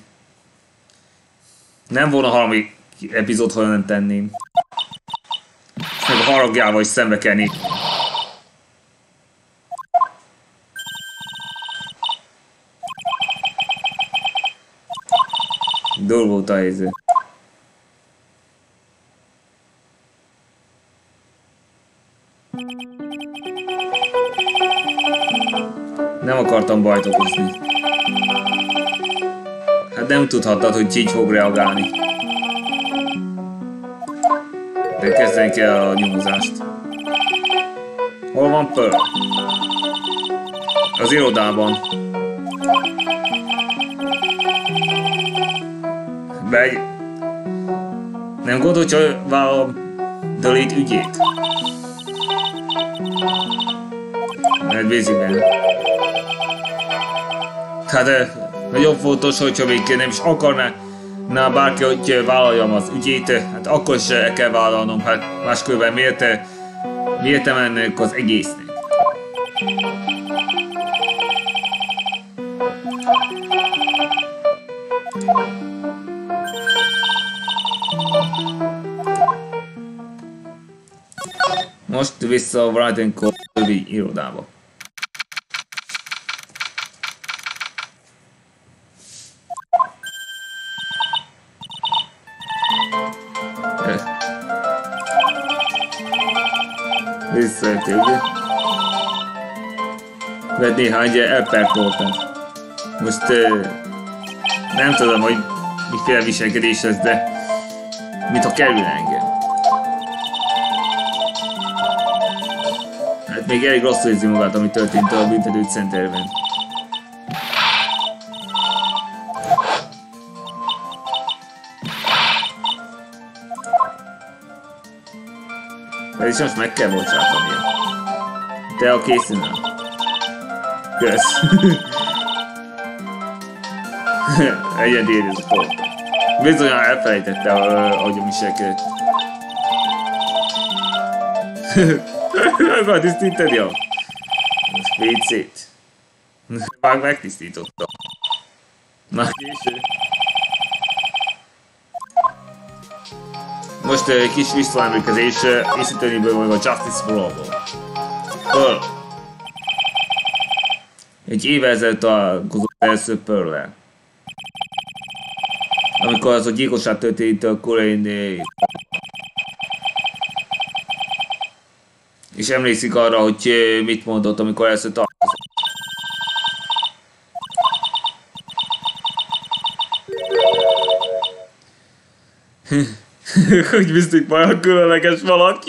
Nem volna harmadik epizód, ha nem tenném. Meg a haragjával is szembe kenni. Durva volt a helyzet. Nem akartam bajt okozni. Hát nem tudhattad, hogy így fog reagálni. De kezdeni kell a nyomozást. Hol van Pearl? Az irodában. Begy. Nem gondolod, hogy vállalom Delete ügyét? Mert víziben. Hát nagyon fontos, hogyha még nem is akarná bárki, hogy vállaljam az ügyét, hát akkor is el kell vállalnom, hát máskülönben miért ennek az egésznek? Most vissza a Wright & Co. többi irodába. Visszajöttél, ugye? Vedd néhány elperkoltát. Most nem tudom, hogy miféle viselkedés ez, de mintha kerül engem. Hát még elég rosszul érzi magát, ami történt a büntetőcenterben. És most meg kell bocsátania. Te a készen. Kösz. Egyedül ez a pont. Bizonyan elfelejtette, ahogy a viselkedett. Már tisztíted, jó? Most PC-t. Már megtisztítottam. Már késő. Most egy kis visszaemlékezés észítőnéből meg a Justice for All-ból. Egy éve ezelőtt találkozott először Pearl-el. Amikor az a gyilkosság történt, akkor én... És emlékszik arra, hogy mit mondott, amikor először találkozott. Hogy biztos majd különleges valaki.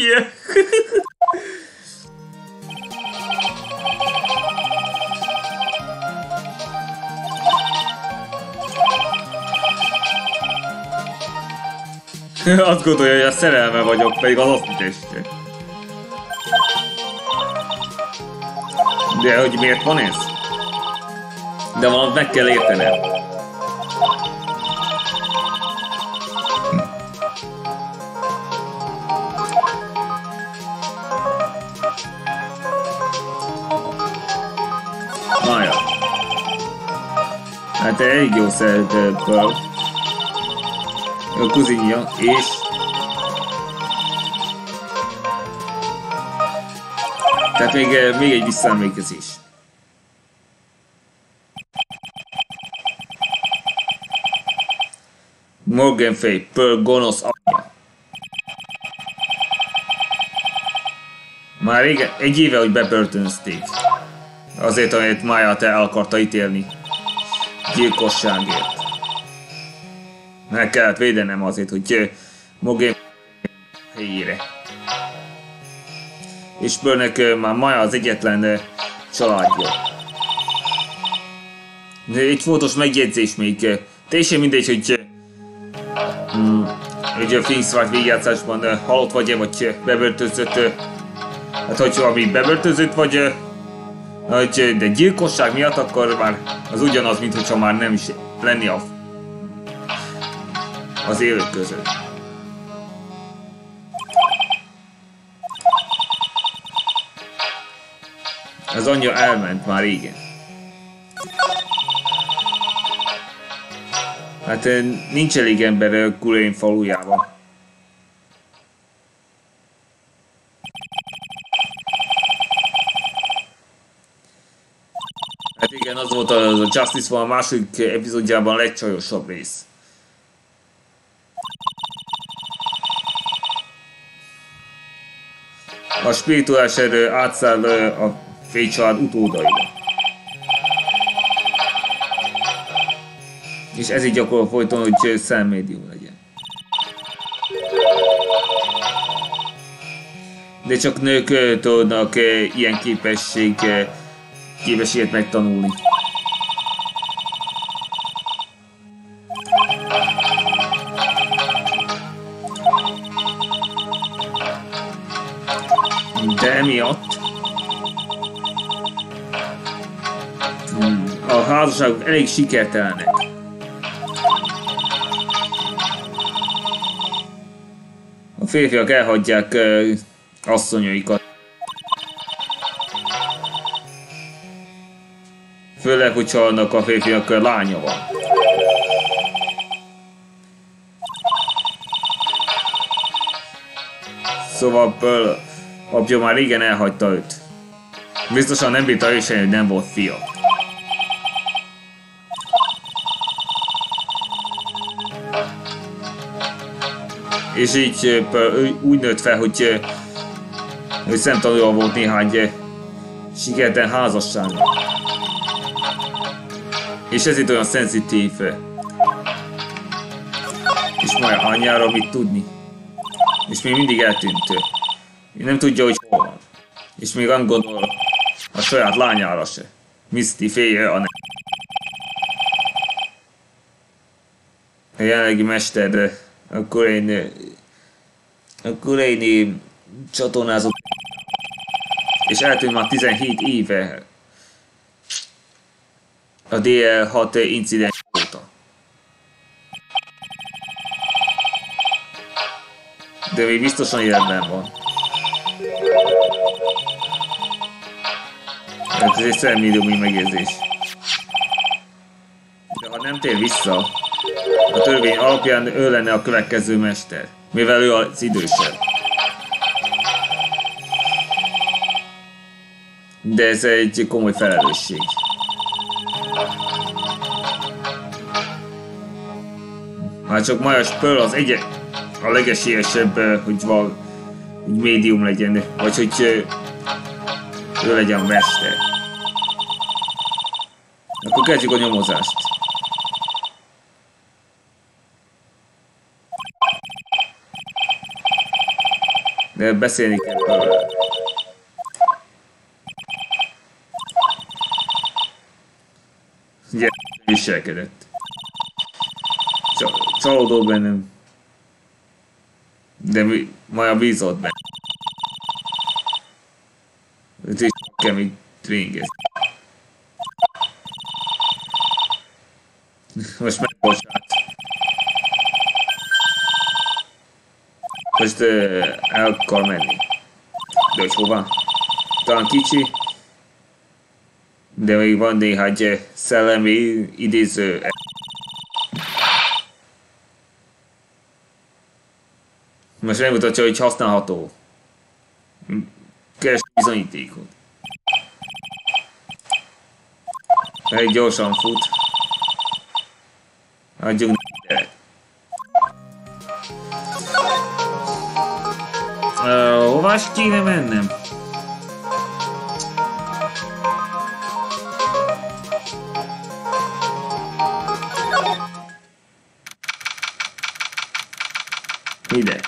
Azt gondolja, hogy a szerelme vagyok, pedig az azt teste. De hogy miért van ez? De valamit meg kell értenem. Maja. Hát elég jó szeretett Pearl. A kuzinja, és... Tehát még egy visszaemlékezés. Morgan Fay, Pearl gonosz anyja. Már régen, egy éve, hogy bebörtönözték. Azért, amit Maya el akarta ítélni. Gyilkosságért. Meg kellett védenem azért, hogy Morgan helyére. És Pearlnek már Maya az egyetlen családja. De egy fontos megjegyzés még. Teljesen mindegy, hogy a Phoenix Wright végigjátszásban halott vagy-e, vagy bebörtözött. Hát, hogyha ami bebörtözött vagy, de gyilkosság miatt, akkor már az ugyanaz, mint hogyha már nem is lenni az élők között. Az anyja elment már régen. Hát nincs elég ember Kulén falujában. Hát igen, az volt a Justice War második epizódjában a legcsajosabb rész. A spirituális erő átszáll a Fay család utódaira. És ez így gyakorol folyton, hogy szelmédium legyen. De csak nők tudnak ilyen képességet megtanulni. De emiatt a házasságok elég sikertelenek. A férfiak elhagyják asszonyaikat. Főleg, hogyha annak a férfiak lánya van. Szóval Pearl apja már régen elhagyta őt. Biztosan nem bírta ősen, hogy nem volt fia. És így úgy nőtt fel, hogy szemtanúja volt néhány sikertelen házasságnak. És ezért olyan szenzitív. És majd anyjára mit tudni. És még mindig eltűnt. Nem tudja, hogy hol van. És még nem gondol a saját lányára se. Misty félje a jelenlegi mester, akkor én csatornázott, és eltűnt már 17 éve a DL6 incidens óta. De még biztosan életben van. Ez egy szemmédiumi megérzés. De ha nem tér vissza, a törvény alapján ő lenne a következő mester, mivel ő az idősebb. De ez egy komoly felelősség. Már csak Majas Pearl az a legesélyesebb, hogy médium legyen, vagy hogy ő legyen a mester. Akkor kezdjük a nyomozást. De beszélni kell. Ugye, viselkedett. Csalódó bennem. De Maja bízott benne. Ez is kemény trénget. Most megbocsát. Most el akar menni. De hogy hova? Talán kicsi. De még van néhány szellemi idéző. Most nem mutatja, hogy használható. Keres bizonyítékot. Elég gyorsan fut. Adjunk neki teret. más kéne mennem. Ide.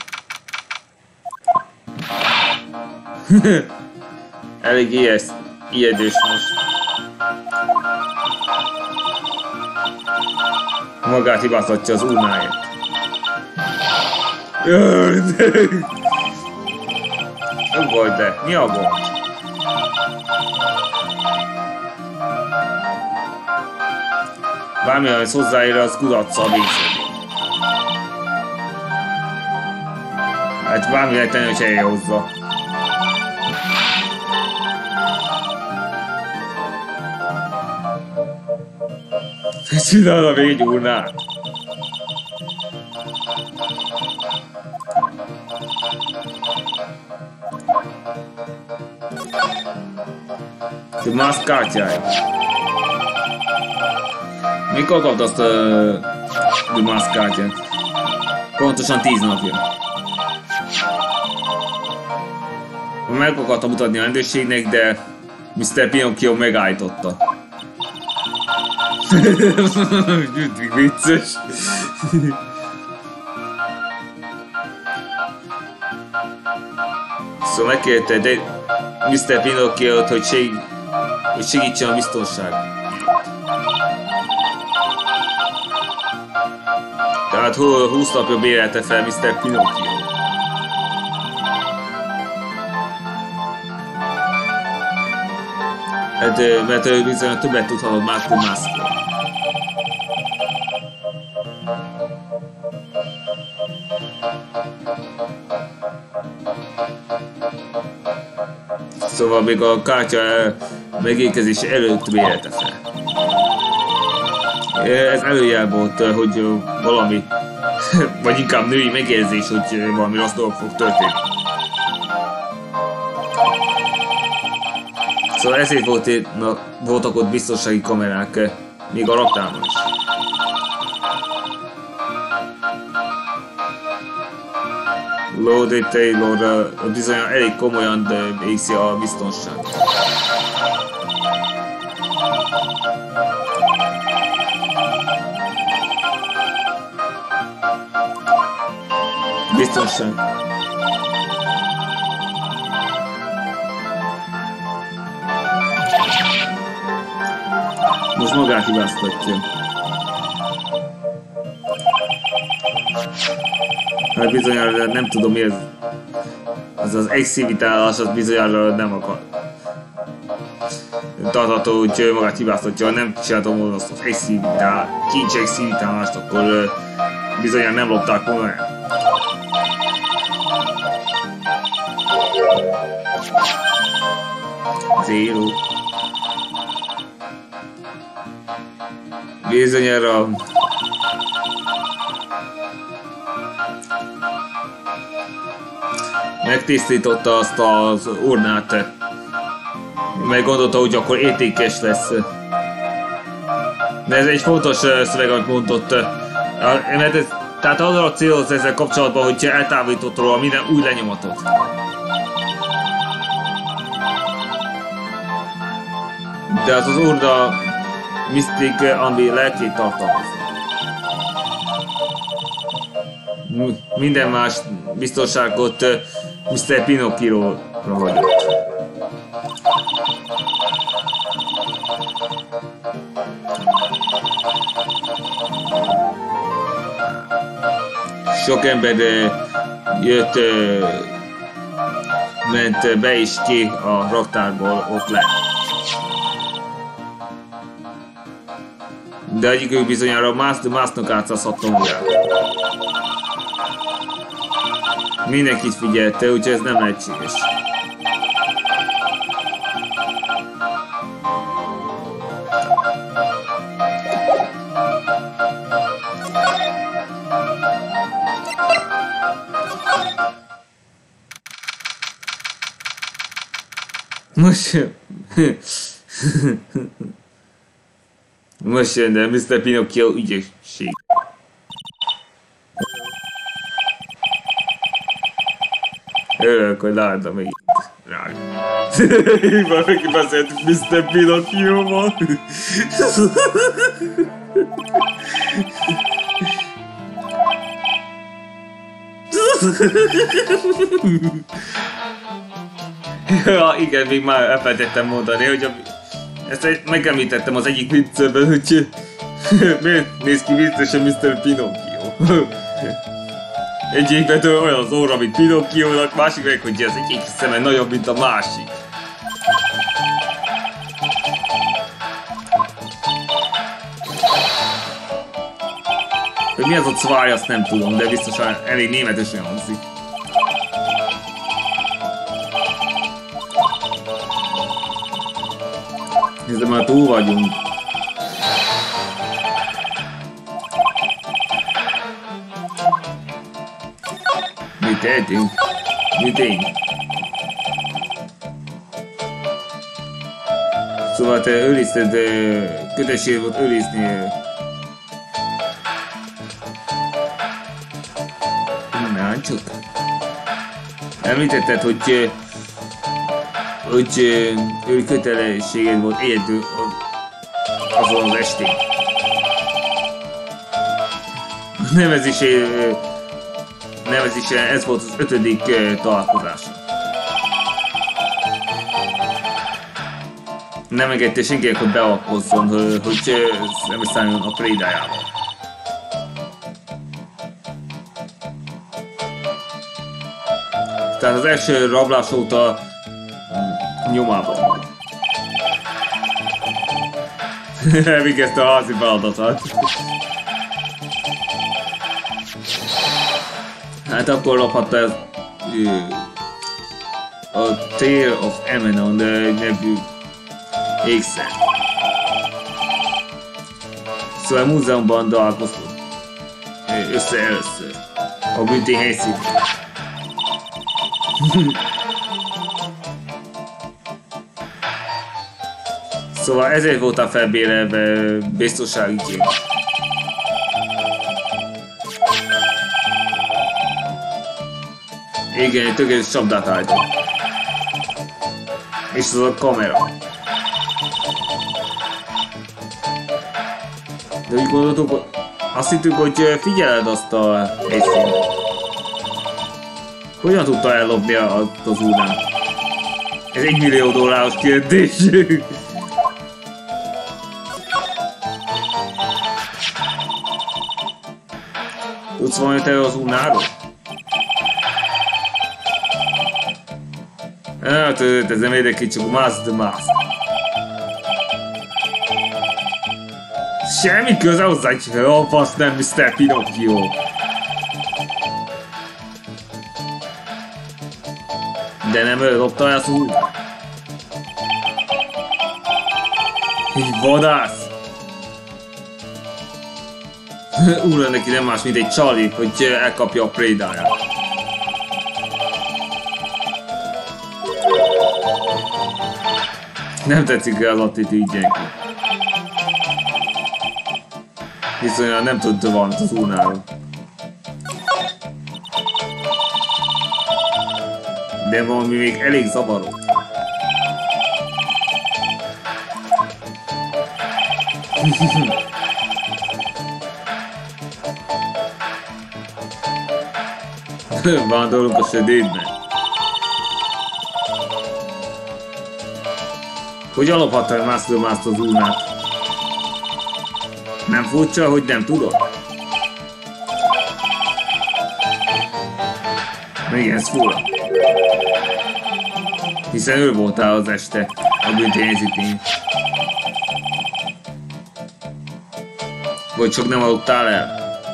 Elég ijedős most. Magát hibáztatja az urnáért. Nem volt, de mi a gond? Bármi, ami hozzáér, az kudarccal végződik. Hát bármi lehet tenni, hogy helye hozza. Csinálna még egy urnát. A Mask kártyája. Mikor kapd azt a Mask kártyát? Pontosan 10 napja. Meg akartam mutatni a rendőrségnek, de Mr. Pinocchio megállította. Vicces. Szóval megkérte de Mr. Pinocchio-t, hogy segítsen a biztonság. Tehát 20 napja bérelte fel Mr. Pinocchio. Hát, mert ő bizony többet tudhatott Marco Maskról. Szóval még a kártya megérkezés előtt bérelte fel. Ez előjel volt, hogy valami, vagy inkább női megérzés, hogy valami rossz dolog fog történni. Szóval ezért voltak ott biztonsági kamerák, még a raktárban is. Lord Taylor bizony elég komolyan végzi a biztonságot. Biztonság. Most magát hibáztatja. Hát bizonyára nem tudom mi ez. Az exhibitálás, az bizonyára nem akar. Tartható, hogy magát hibáztatja, ha nem csináltam volna azt az kincs exhibitálást, akkor bizonyára nem lopták volna el. Zero. Bizonyára megtisztította azt az urnát, meg gondolta, hogy akkor értékes lesz. De ez egy fontos szöveg, amit mondott. Tehát arra a célhoz ezzel kapcsolatban, hogy eltávolított róla minden új lenyomatot. De az urna misztik, ami lelkét tartalmaz. Minden más biztonságot Mr. Pinocchio-ra hagyott. Sok ember jött, ment be és ki a raktárból, ott le. De egyikük bizonyára másnak átszázhattam újra. Mindenkit figyelte, úgyhogy ez nem lehetséges. Most jön, de Mr. Pinocchio ügyesség. Örök. örülök, hogy láttam még rá. Valaki beszélt Mr. Pinocchio-val. Ja, igen, még már elfelejtettem mondani, hogy ezt megemlítettem az egyik viccben, hogy miért néz ki viccesen Mr. Pinocchio. Egyikben olyan az óra, mint Pinocchio-nak, másik meg, hogy az egyik szeme nagyobb, mint a másik. Hogy mi az a cváj, azt nem tudom, de biztosan elég németesen hangzik. De már túl vagyunk. Mit tehetünk? Mit én? Szóval te őrizted, kötelesség volt őrizni. Na, csak. Említetted, hogy ő kötelességed volt egyedül azon az estén. Nevezése ez volt az 5. találkozása. Nem engedte senkinek, hogy beavatkozzon, hogy nem szálljon a prédájával. Tehát az első rablás óta nyomában vagy. Elvégezte a házi feladatát. Hát akkor lophatta ez a Tale of Amenon nevű ékszer. Szóval a múzeumban találkoztunk először a bünti helyszínén. Szóval ezért voltál felbérelve biztonságiként. Igen, egy tökéletes csapdát állított. És az a kamera. De úgy gondoltuk, azt hittük, hogy figyeled azt a helyszínt. Hogyan tudta ellopni az urnát? Ez $1 millió kérdés. Tudsz valamit erről az urnáról? Hát, ez nem érdekli, csak a Mask the Mask. Semmi köze hozzá, hogy a fasz nem Mr. Pinocchio. De nem ő lopta el az urnát. Egy vadász. Úrra, neki nem más, mint egy csali, hogy elkapja a prédáját. Nem tetszik el az attitűdje neki. Viszonylag nem tudta valamit az urnáról. De valami még elég zavaró. Vándorlunk a sötétben. Hogyan lophatta Mask the Mask az urnát? Nem furcsa, hogy nem tudod? Igen, ez fura. Hiszen ő voltál az este a büntélyhelyzetén. Vagy csak nem aludtál el?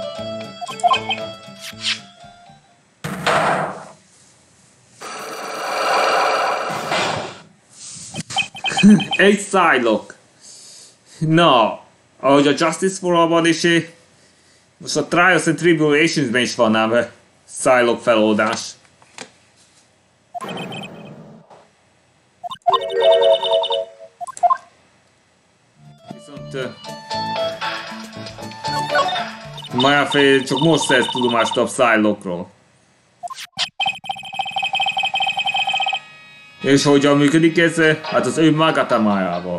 Egy Psylocke. Na, ahogy a Justice for All-ban is, most a Trials and Tribulations-ben is van ám Psylocke feloldás. Viszont Maya csak most szerez tudomást a Psylocke-ról. És hogyan működik ez? Hát az ő Magatamájával.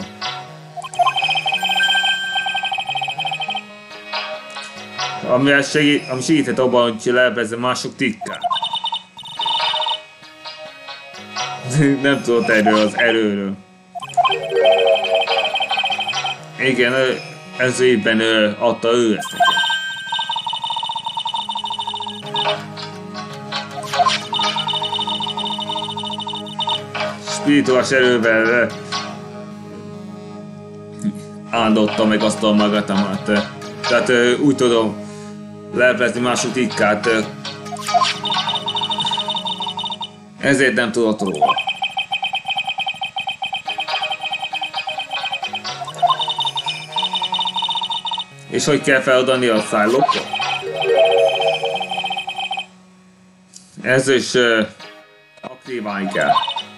Ami segíthet abban, hogy lelepezze mások titkát. Nem tudott erről az erőről. Igen, ez évben adta ő ezt nekem. Spirituális erővel áldotta meg azt a Magatamát. Tehát úgy tudom lelepezni mások titkát. Ezért nem tudott róla. És hogy kell feladani a szájlokkal? Ez is aktiválni kell.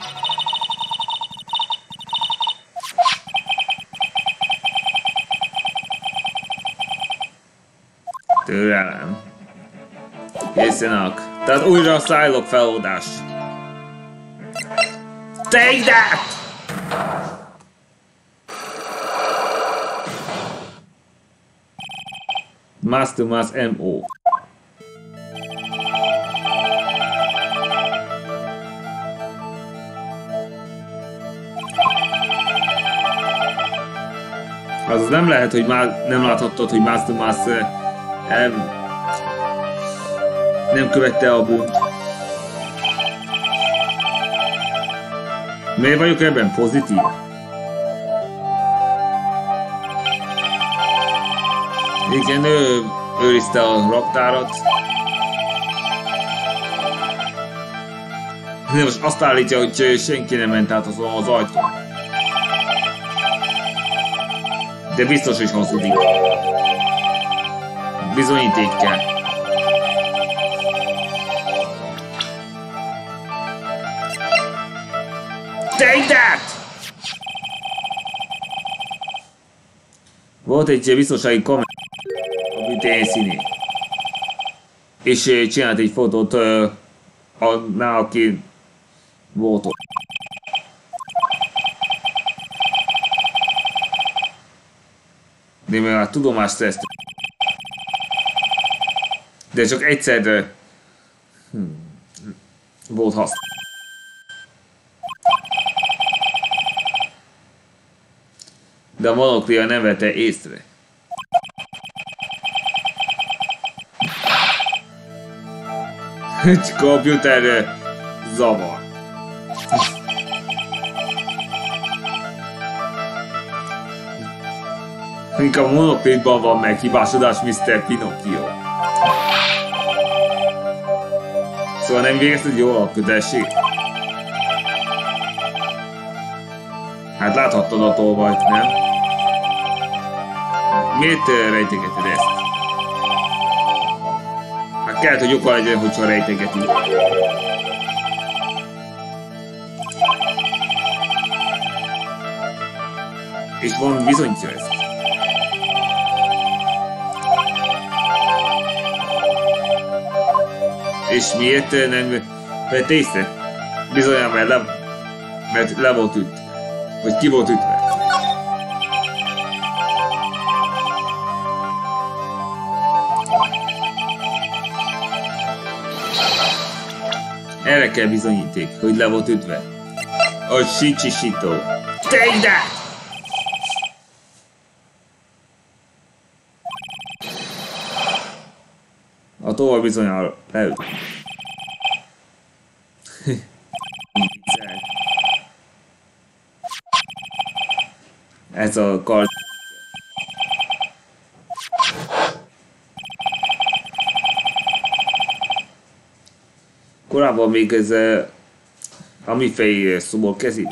Türelem. Készenek. Tehát újra a szájlok feloldás. Take that! Master Mass MO. Az nem lehet, hogy már nem láthattad, hogy Master Mass nem követte a bűnt. Miért vagyok ebben pozitív? Igen, ő őrizte a raktárat. De most azt állítja, hogy senki nem ment át az ajtón. De biztos, hogy hazudik. Bizonyíték kell. Take that! Volt egy biztonsági kamera a bütény színén. És csinált egy fotót annál, aki volt ott. De mivel a tudomást ezt. De csak egyszer volt hasznos. De a monoklia nem vette észre. Egy komputer zavar. Inkább a monoklidban van meg hibásodás, Mr. Pinocchio. Szóval nem végezted jól a kötelség? Hát láthattad a tolvajt, nem? Miért rejtegeted ezt? Hát kellett, hogy oka legyen, hogyha rejtegeti. És van bizonyítja ezt. És miért nem vett észre? Bizonyán, mert le volt üt. Vagy ki volt ütve. Erre kell bizonyíték, hogy le volt ütve. A Shichishito. Take that! A tovább bizonyára leült. Ez a kard. Korábban még ez a mi fej szóból kezdik.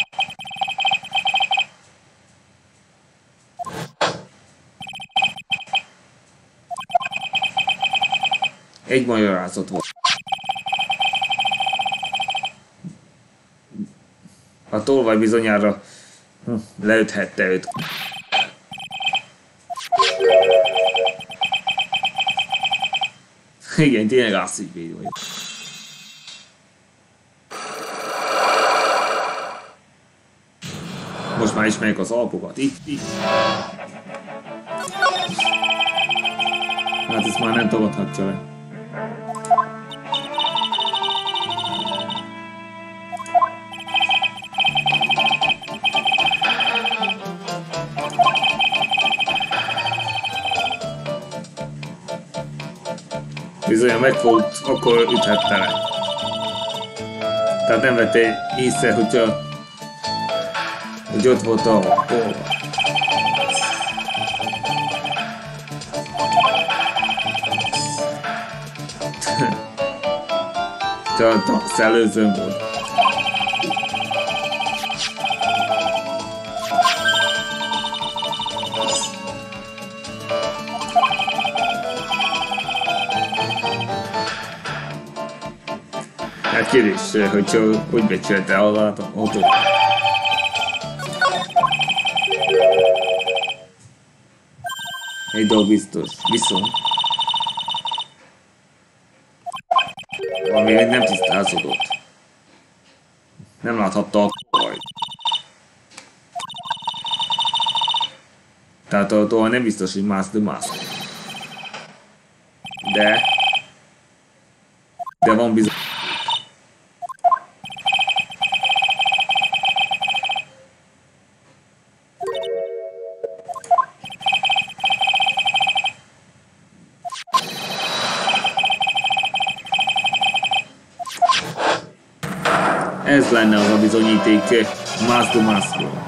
Egy magyarázat volt. A tolvaj bizonyára leüthette őt. Igen, tényleg ászügyvéd vagyok. Most már ismerjük az Alpokat. Itt. Hát ezt már nem tagadhatja le. Bizony, megfogott, akkor üthette le. Tehát nem vette észre, hogy ott volt a hol. Csak a szellőzőn volt. Hát kérdés, hogy csak úgy becsülte a autó. Egy dolog biztos, viszont valami még nem tisztázódott. Nem láthatta a talajt. Tehát a talaj nem biztos, hogy Mask the Mask. De van bizony. Ez lenne az a bizonyíték Mask the Maskról.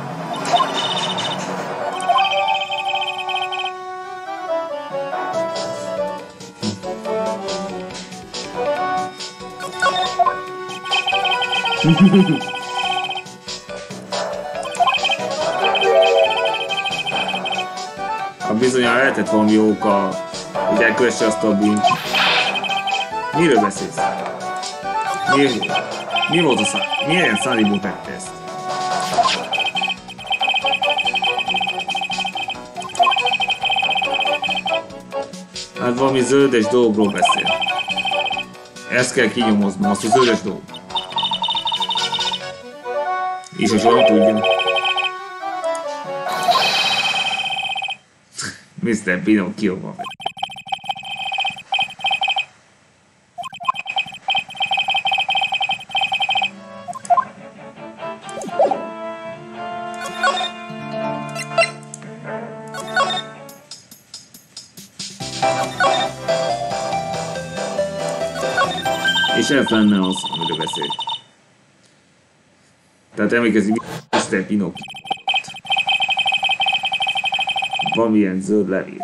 A bizonyára lehetett valami oka, hogy elkövesse azt a bűnt. Miről beszélsz? Mi volt a szám? Milyen szándékból tette ezt? Hát valami zöldes dolgról beszél. Ezt kell kinyomoznom, azt a zöldes dolg. És hogy olyan tudja. Mr. Pinocchio van. És ez lenne az, amiről beszélt. Tehát emlékezik, Mr. Pinocchio. Valamilyen zöld levél.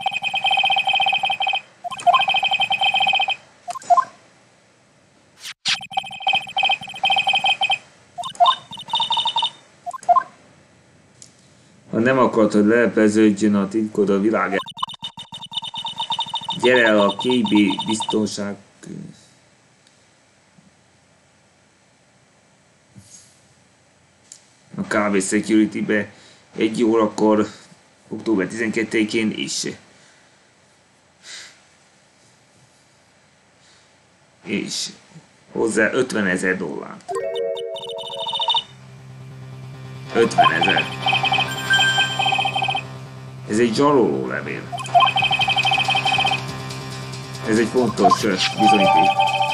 Ha nem akarod, hogy lelepeződjön a titkod a világ, gyere el a KB biztonság. A KB Security-be 1 órakor október 12-én is. És hozzá $50,000. 50,000. Ez egy zsaroló levél. Ez egy fontos bizonyíték.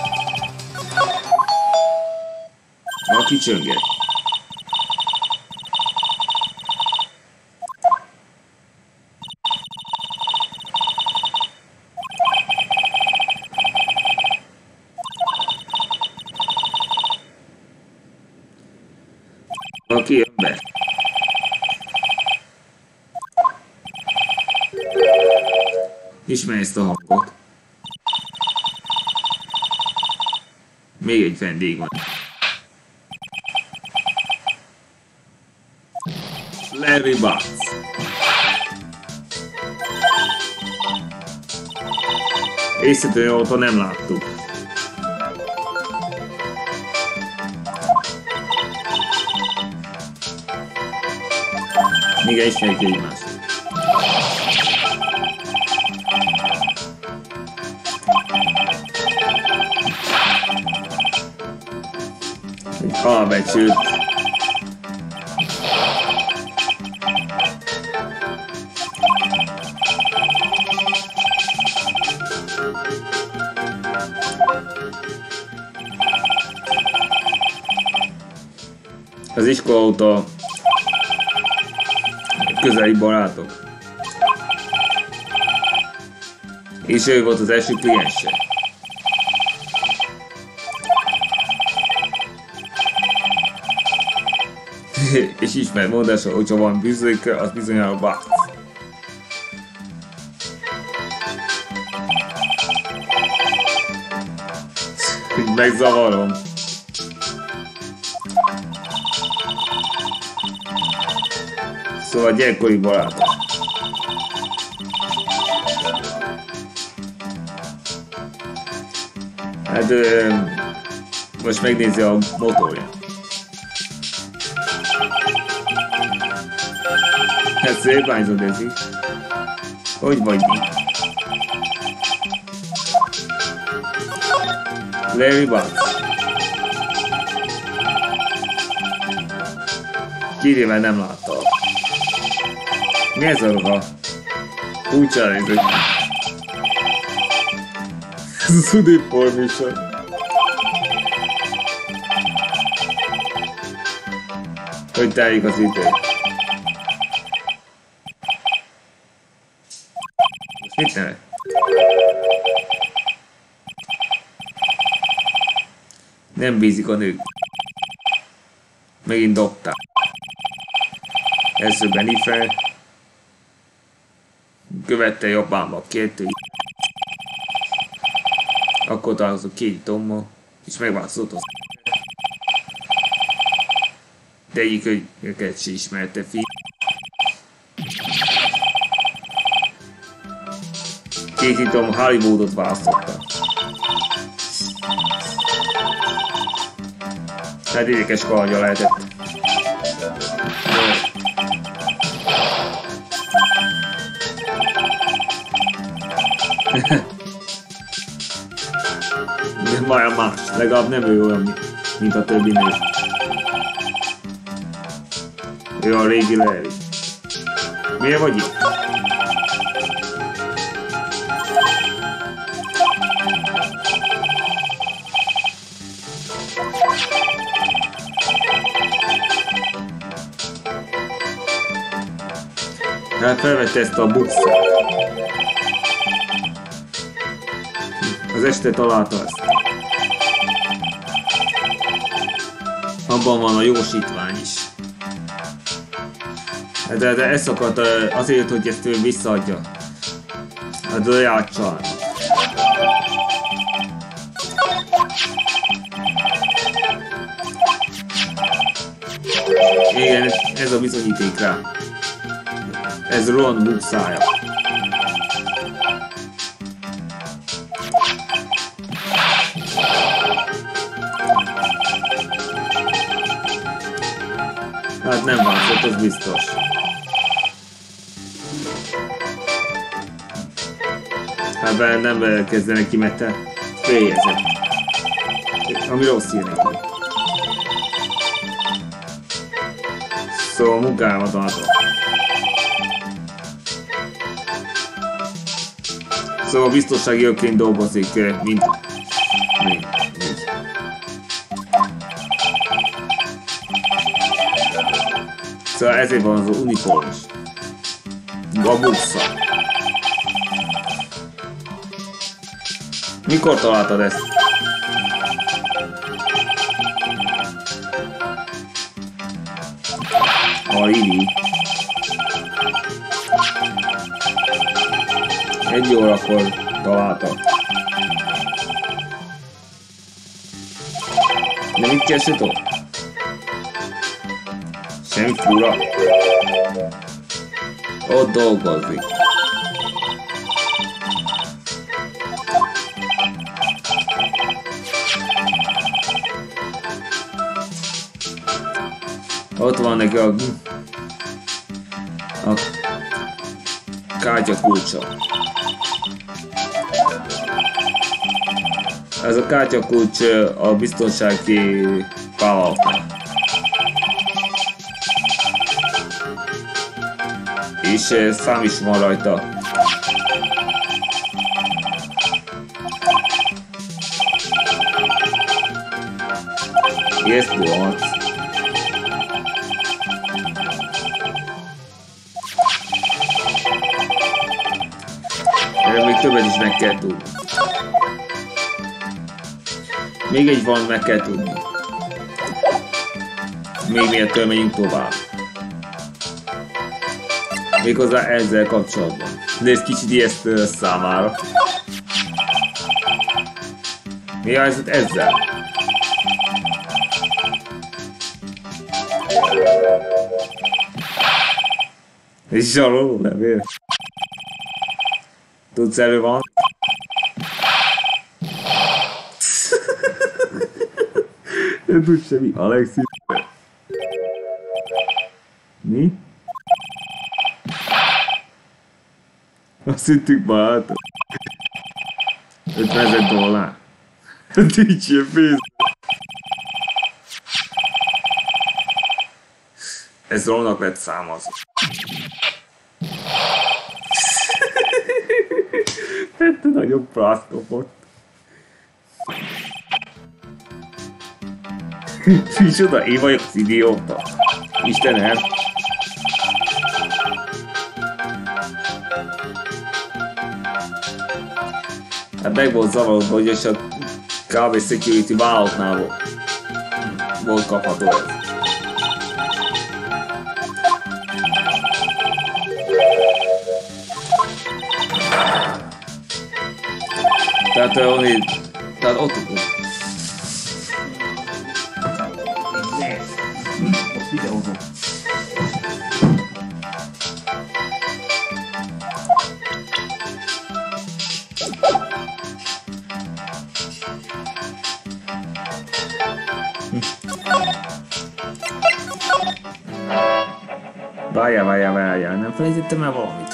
Aki csönget. Aki jön be. Ismerj ezt a hangot. Még egy vendég van. Larry Butts. Észhetően óta nem láttuk. Még ismerjük egymást. Egy halbecsült Az iskola óta közeli barátok. És ő volt az első kliense. És ismert mondása, hogyha van bizonyíték, az bizonyára bác. Megzavarom. Szóval gyerekkori barátok. Hát most megnézi a motorja. Hát szép lányzod ez is. Hogy vagy mi? Larry Butts. Kirével nem látta. Mi ez a ruha? Furcsa nézők. Ez a uniformisa. Hogy teljük az idő. Most mit nevet? Nem bízik a nők. Megint dobták. Először Bennifer. Követte jobbámba kértő. Akkor találkozott két Tommal, és megváltozott az. De egyik őket se ismerte fi. Két Tom Hollywoodot választotta. Hát érdekes kalandja lehetett. De már más, legalább nem ő olyan, mint a többi nő. Ő a régi Larry. Miért vagy itt? Hát felvette ezt a bukszát. Az este találta ezt. Abban van a jósítvány is. De ezt akart azért, hogy ezt ő visszaadja. A Döjáccsal. Igen, ez a bizonyíték rá. Ez Ron bukszája. Hát nem változott, ez biztos. Hát nem kezdenek ki, mert te féljezett. Ami rossz hír neki. Szóval munkámat adott. Szóval biztonsági őrként dolgozik, mint... Szóval ezért van az uniform is. Gabusza. Mikor találtad ezt? A Iri. 1 órakor találtam. De mit keresett ott? Semmi fura. Ott dolgozik. Ott van neki a kártya kulcsa. Ez a kártyakulcs a biztonsági vállalatnál. És szám is van rajta. Yes, what? Várj, még többet is meg kell tudni. Még egy van, meg kell tudni. Még miért megyünk tovább. Méghozzá ezzel kapcsolatban. Nézd, kicsit ijesztő számára. Mi a helyzet ezzel? És zsaroló levél. Tudsz elő van? Nem tud semmi. Alexi. Mi? Azt hittük már. 50 000 dollár. Nincs ilyen pénz. Ez rónak lett számazva. Hát nagyobb prász kapott. Micsoda, én vagyok az idióta. Istenem. Hát meg volt zavarodva, hogy és a kb. Security vállalatnál volt kapható ez. Tehát ott videózom. Várjál, nem felejtettem el valamit.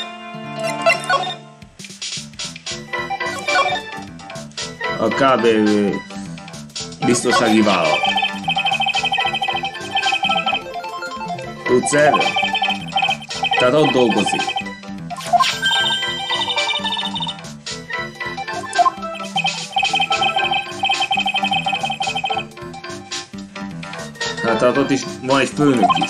A kb. Biztonsági vállalat. Tudsz erről? Tehát ott dolgozik. Hát ott is van egy főnök is.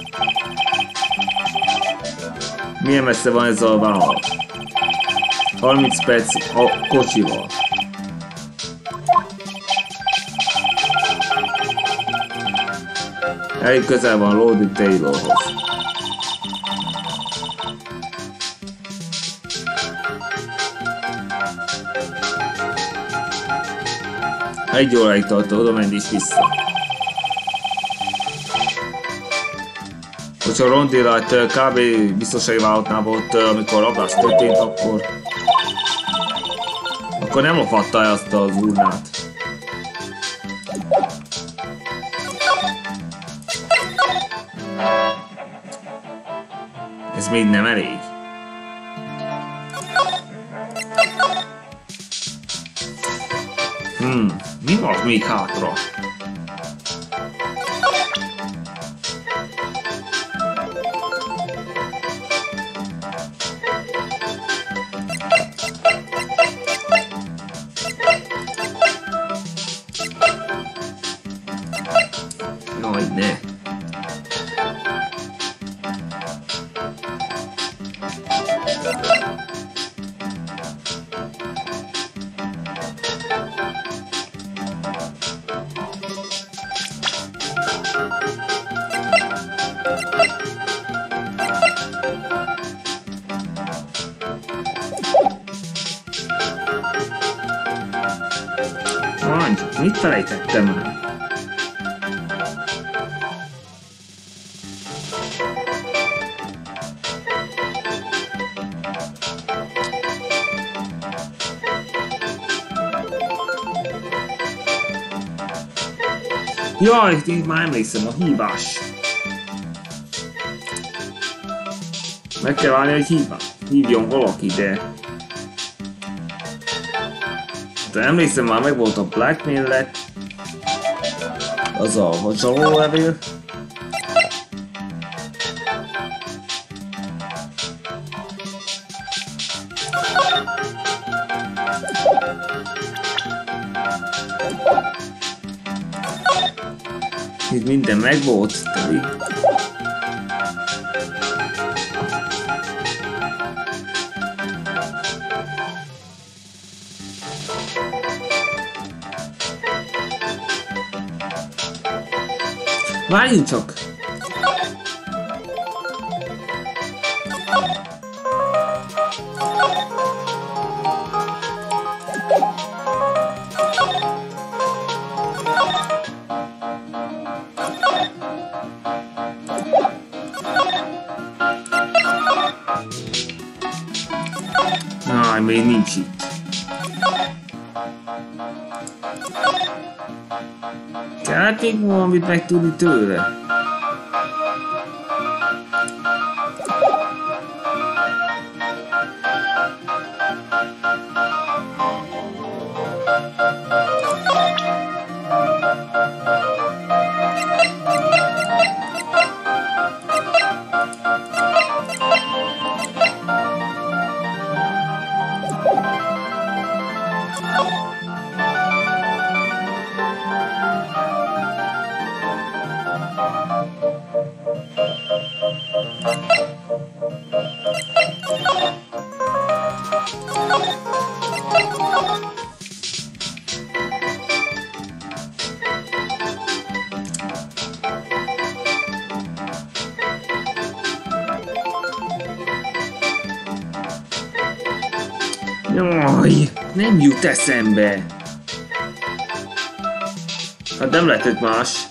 Milyen messze van ez a vállalat? 30 perc a kocsival. Elég közel van Lodi Taylorhoz. Egy óráig tart oda menni is vissza. Hogyha Rondilat kb. Biztonsági vállalatnál volt, amikor rablás történt, akkor nem lopatta el azt az urnát. Ez még nem elég. Mi van még hátra? Jaj, ne! Mit felejtettem el? Jaj, én már emlékszem, a hívás. Meg kell várni, hogy hívjon valaki, de... De emlékszem, már meg volt a blackmail-lek. Az a vacsaló levél. Itt minden megvolt. Várjunk csak! Még nincs itt. Kellett még valamit megtudni tőle. Jaj, nem jut eszembe. Hát nem lehetett más.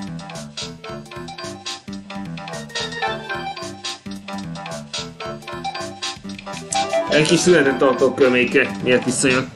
Egy kis született tartóköméke miért visszajön.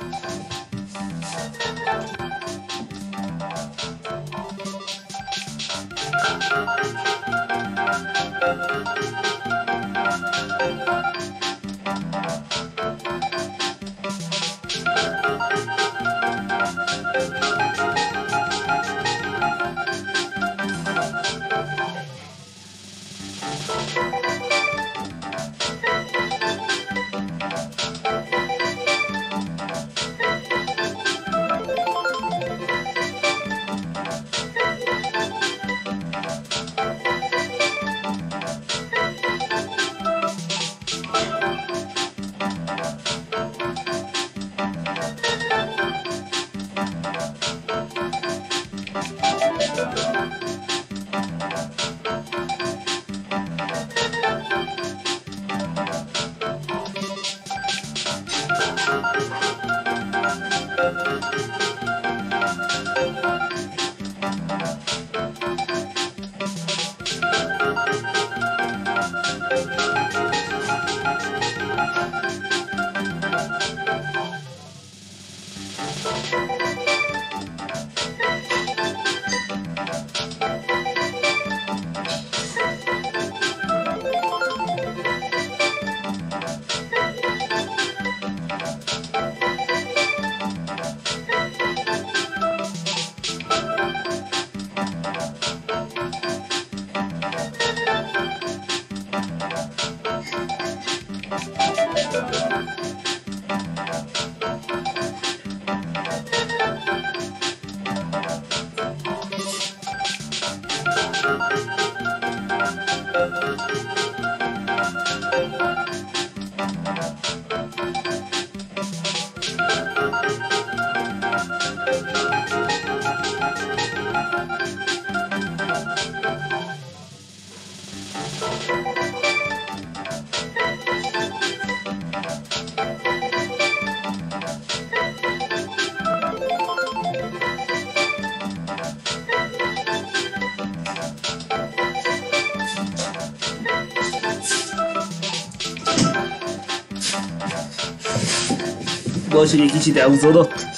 Bocs, hogy egy kicsit elhúzódott.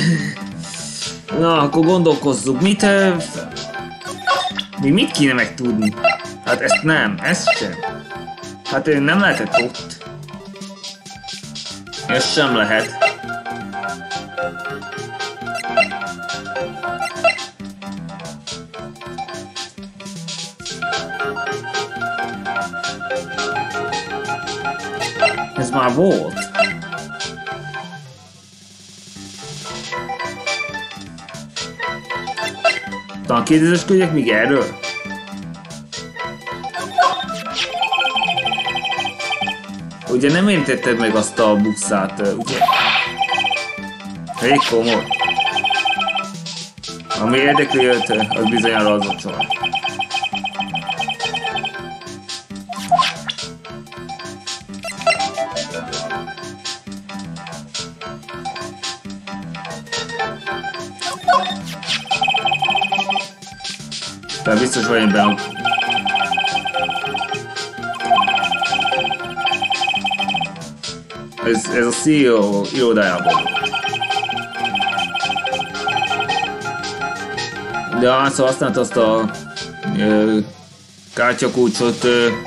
Na, akkor gondolkozzunk, mit kéne megtudni? Hát ezt nem, ezt sem. Hát nem lehetett ott. Ez sem lehet. Ez már volt. Talán kérdezősködjek még erről? Ugye nem értetted meg azt a bukszát, ugye? Elég komoly. Ami érdekli őt, az bizonyára az ocsol. Tehát biztos vagyok benne. Ez a CEO irodájában. De szóval használta azt a kártyakulcsot,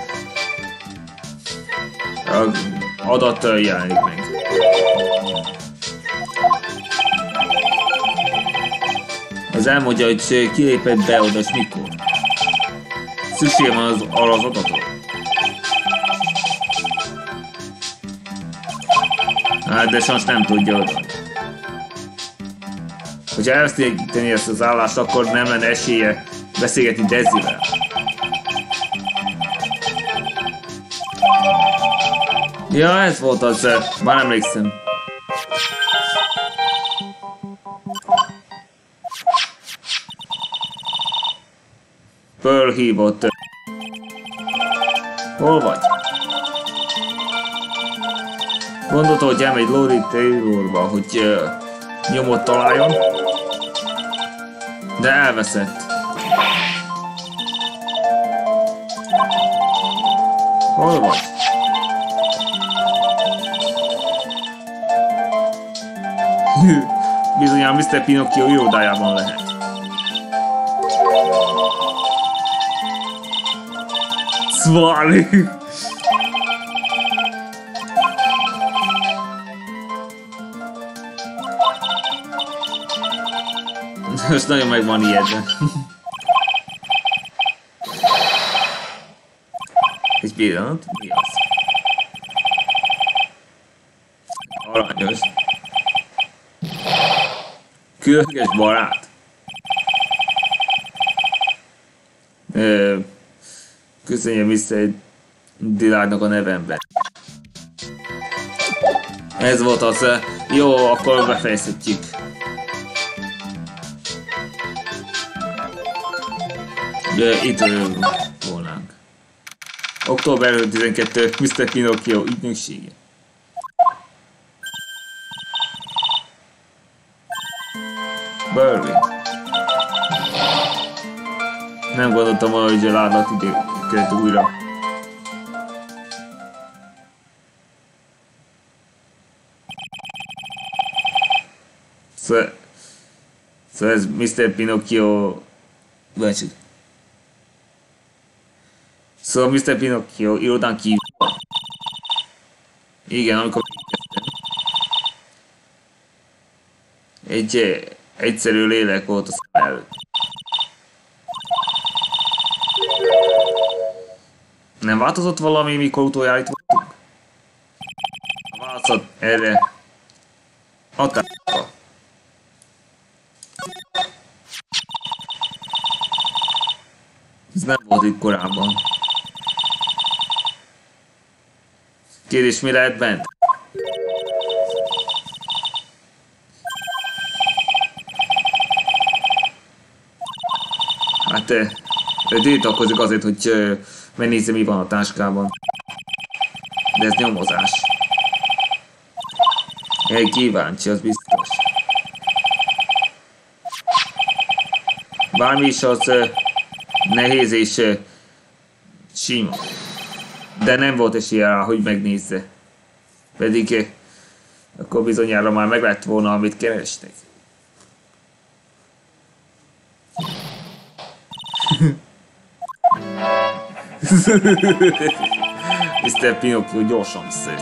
adat jelenik meg. Az elmondja, hogy kilépett be oda, és mikor. Szükség van arra az adatot. Hát, de sajnos nem tudja oda. Hogyha elveszteni ezt az állást, akkor nem lenne esélye beszélgetni Desivel. Ja, ez volt az, már emlékszem. Fölhívott. Hol vagy? Gondolta, hogy elmegy Lori Taylorba, hogy nyomot találjon, de elveszett. Hol vagy? Bizonyán Mr. Pinocchio irodájában lehet. Szválni! Most nagyon meg van ijedve. Egy pillanat, mi az? Aranyos. Különleges barát. Köszönjem Mr. Dillardnak a nevemben. Ez volt az. Jó, akkor befejezhetjük. Itt volnánk. Október 12. Mr. Pinocchio ügynöksége. Burley. Nem gondoltam volna, hogy a ládat időket újra. Szóval ez Mr. Pinocchio... Bácsuk. Szóval Mr. Pinocchio irodán kívül. Igen, amikor egy egyszerű lélek volt a szem előtt. Nem változott valami, mikor utoljára itt voltunk? A válaszat erre a tárca. Ez nem volt itt korábban. Kérdés, mi lehet bent? Hát tiltakozik azért, hogy megnézze, mi van a táskában. De ez nyomozás. Egy kíváncsi, az biztos. Bármi is az nehéz és sima. De nem volt esélye rá, hogy megnézze. Pedig akkor bizonyára már meg lett volna, amit kerestek. Mr. Pinocchio gyorsan visszajött.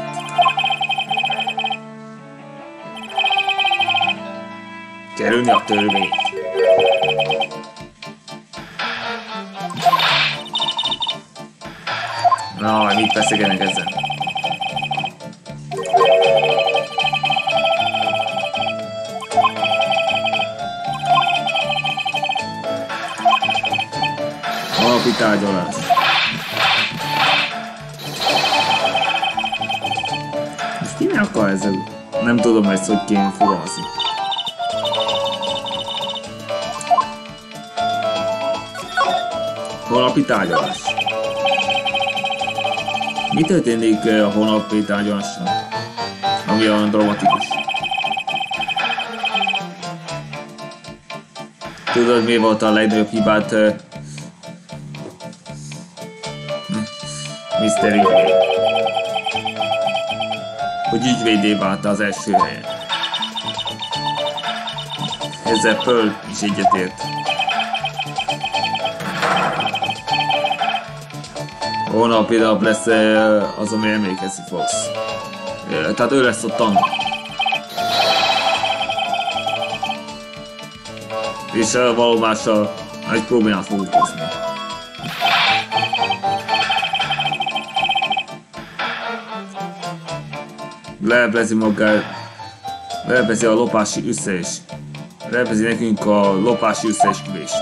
Kerülni a törvényt. Na, mit beszélgenek ezzel? Alapi tárgyalás. Most ki mi akar ezzel? Nem tudom ezt, hogy kéne fogalmazni. Holnapi tárgyalás. Mi történik a holnapi tárgyalással? Ami olyan dramatikus. Tudod, mi volt a legnagyobb hibát Mr. Ridley? Hogy ügyvédé vált az első helyen. Ezzel Pearl is egyetért. Holnap például lesz az, ami emlékezni fogsz. Tehát ő lesz a tanú. És valómással egy problémát fogunk hozni. Leleplezi magát, leleplezi a lopási összes. Leleplezi nekünk a lopási összeesküvést.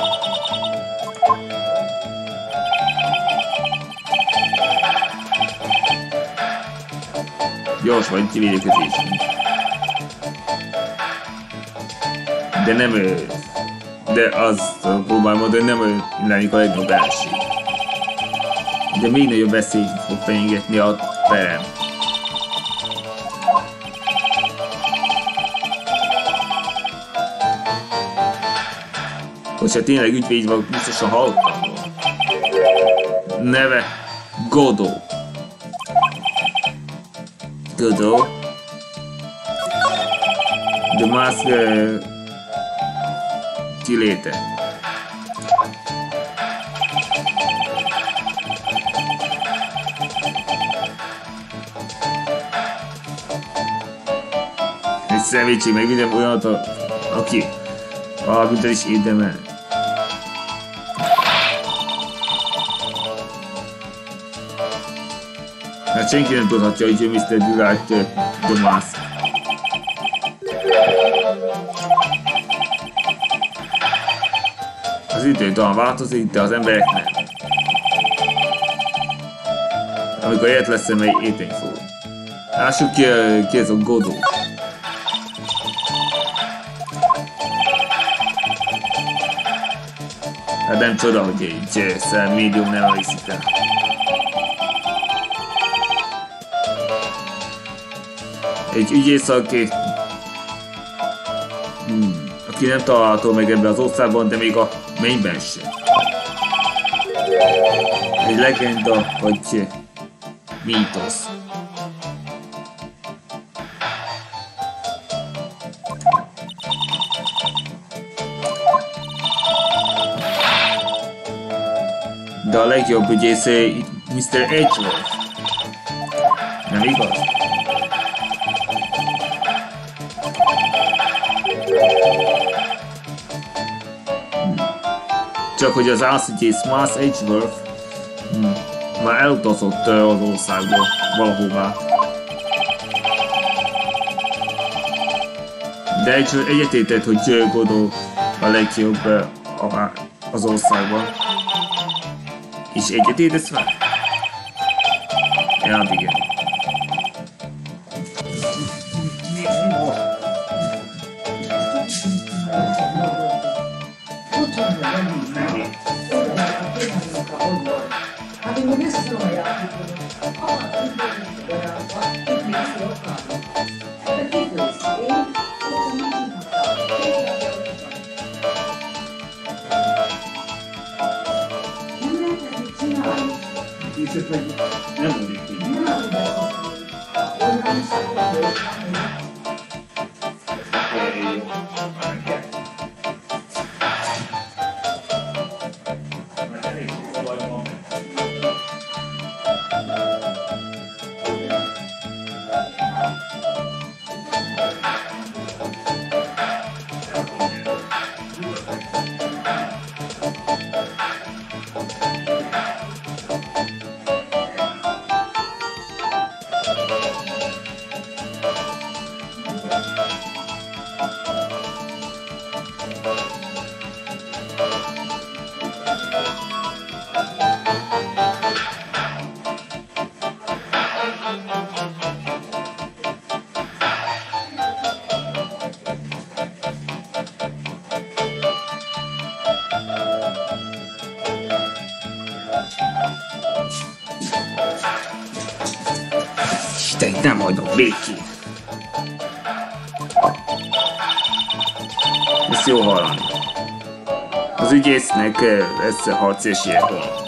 Gyors vagy kivédekezésünk. De nem ő. De az próbálom, de nem ő lennék a legjobb ellenség. De még nagyobb veszély fog fenyegetni a perem. Hogyha tényleg ügyvéd vagy, biztosan hallottam volna. Neve Godot. Godot. The Mask kiléte. Egy szemétség meg minden olyat, aki valamit is érdemel. Hát senki nem tudhatja, hogy ő Mr. Delight The Mask. Az idő talán változik, de az emberek nem. Amikor ilyet lesz, mely éteni fog. Lássuk ki ez a Godot. Hát nem csoda, hogy egy médium nem elhiszik el. Egy ügyész, aki nem található meg ebben az országban, de még a mennyben sem. Egy legenda, vagy mítosz. De a legjobb ügyész Mr. Edgeworth. Nem igaz? Csak hogy az álszügyész Miles Edgeworth már elutazott az országból valahová. De egyetértett, hogy Godot a legjobb az országban. És egyetértesz vele? Ja, igen. hagynak békén. Ezt jó hallani. Az ügyésznek lesz harci esélye van.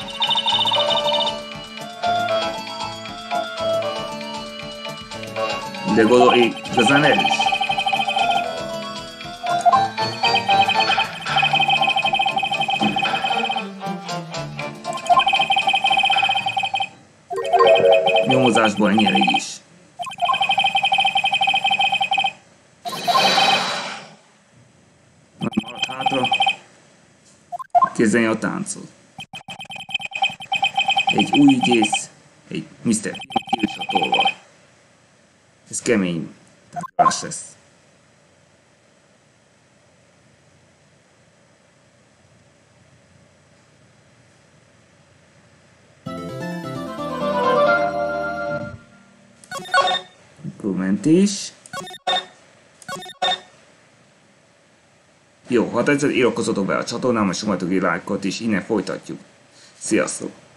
De Godoy igazán erős. Nyomozásból nyerig is. Maradt hátra. Kezdeni a táncot. Egy új ügyész, egy Mr. Kilcsatolval. Ez kemény tárgyalás lesz. Kommentés. Jó, ha tetszett, iratkozzatok be a csatornámra, és nyomatok egy lájkot, és innen folytatjuk. Sziasztok!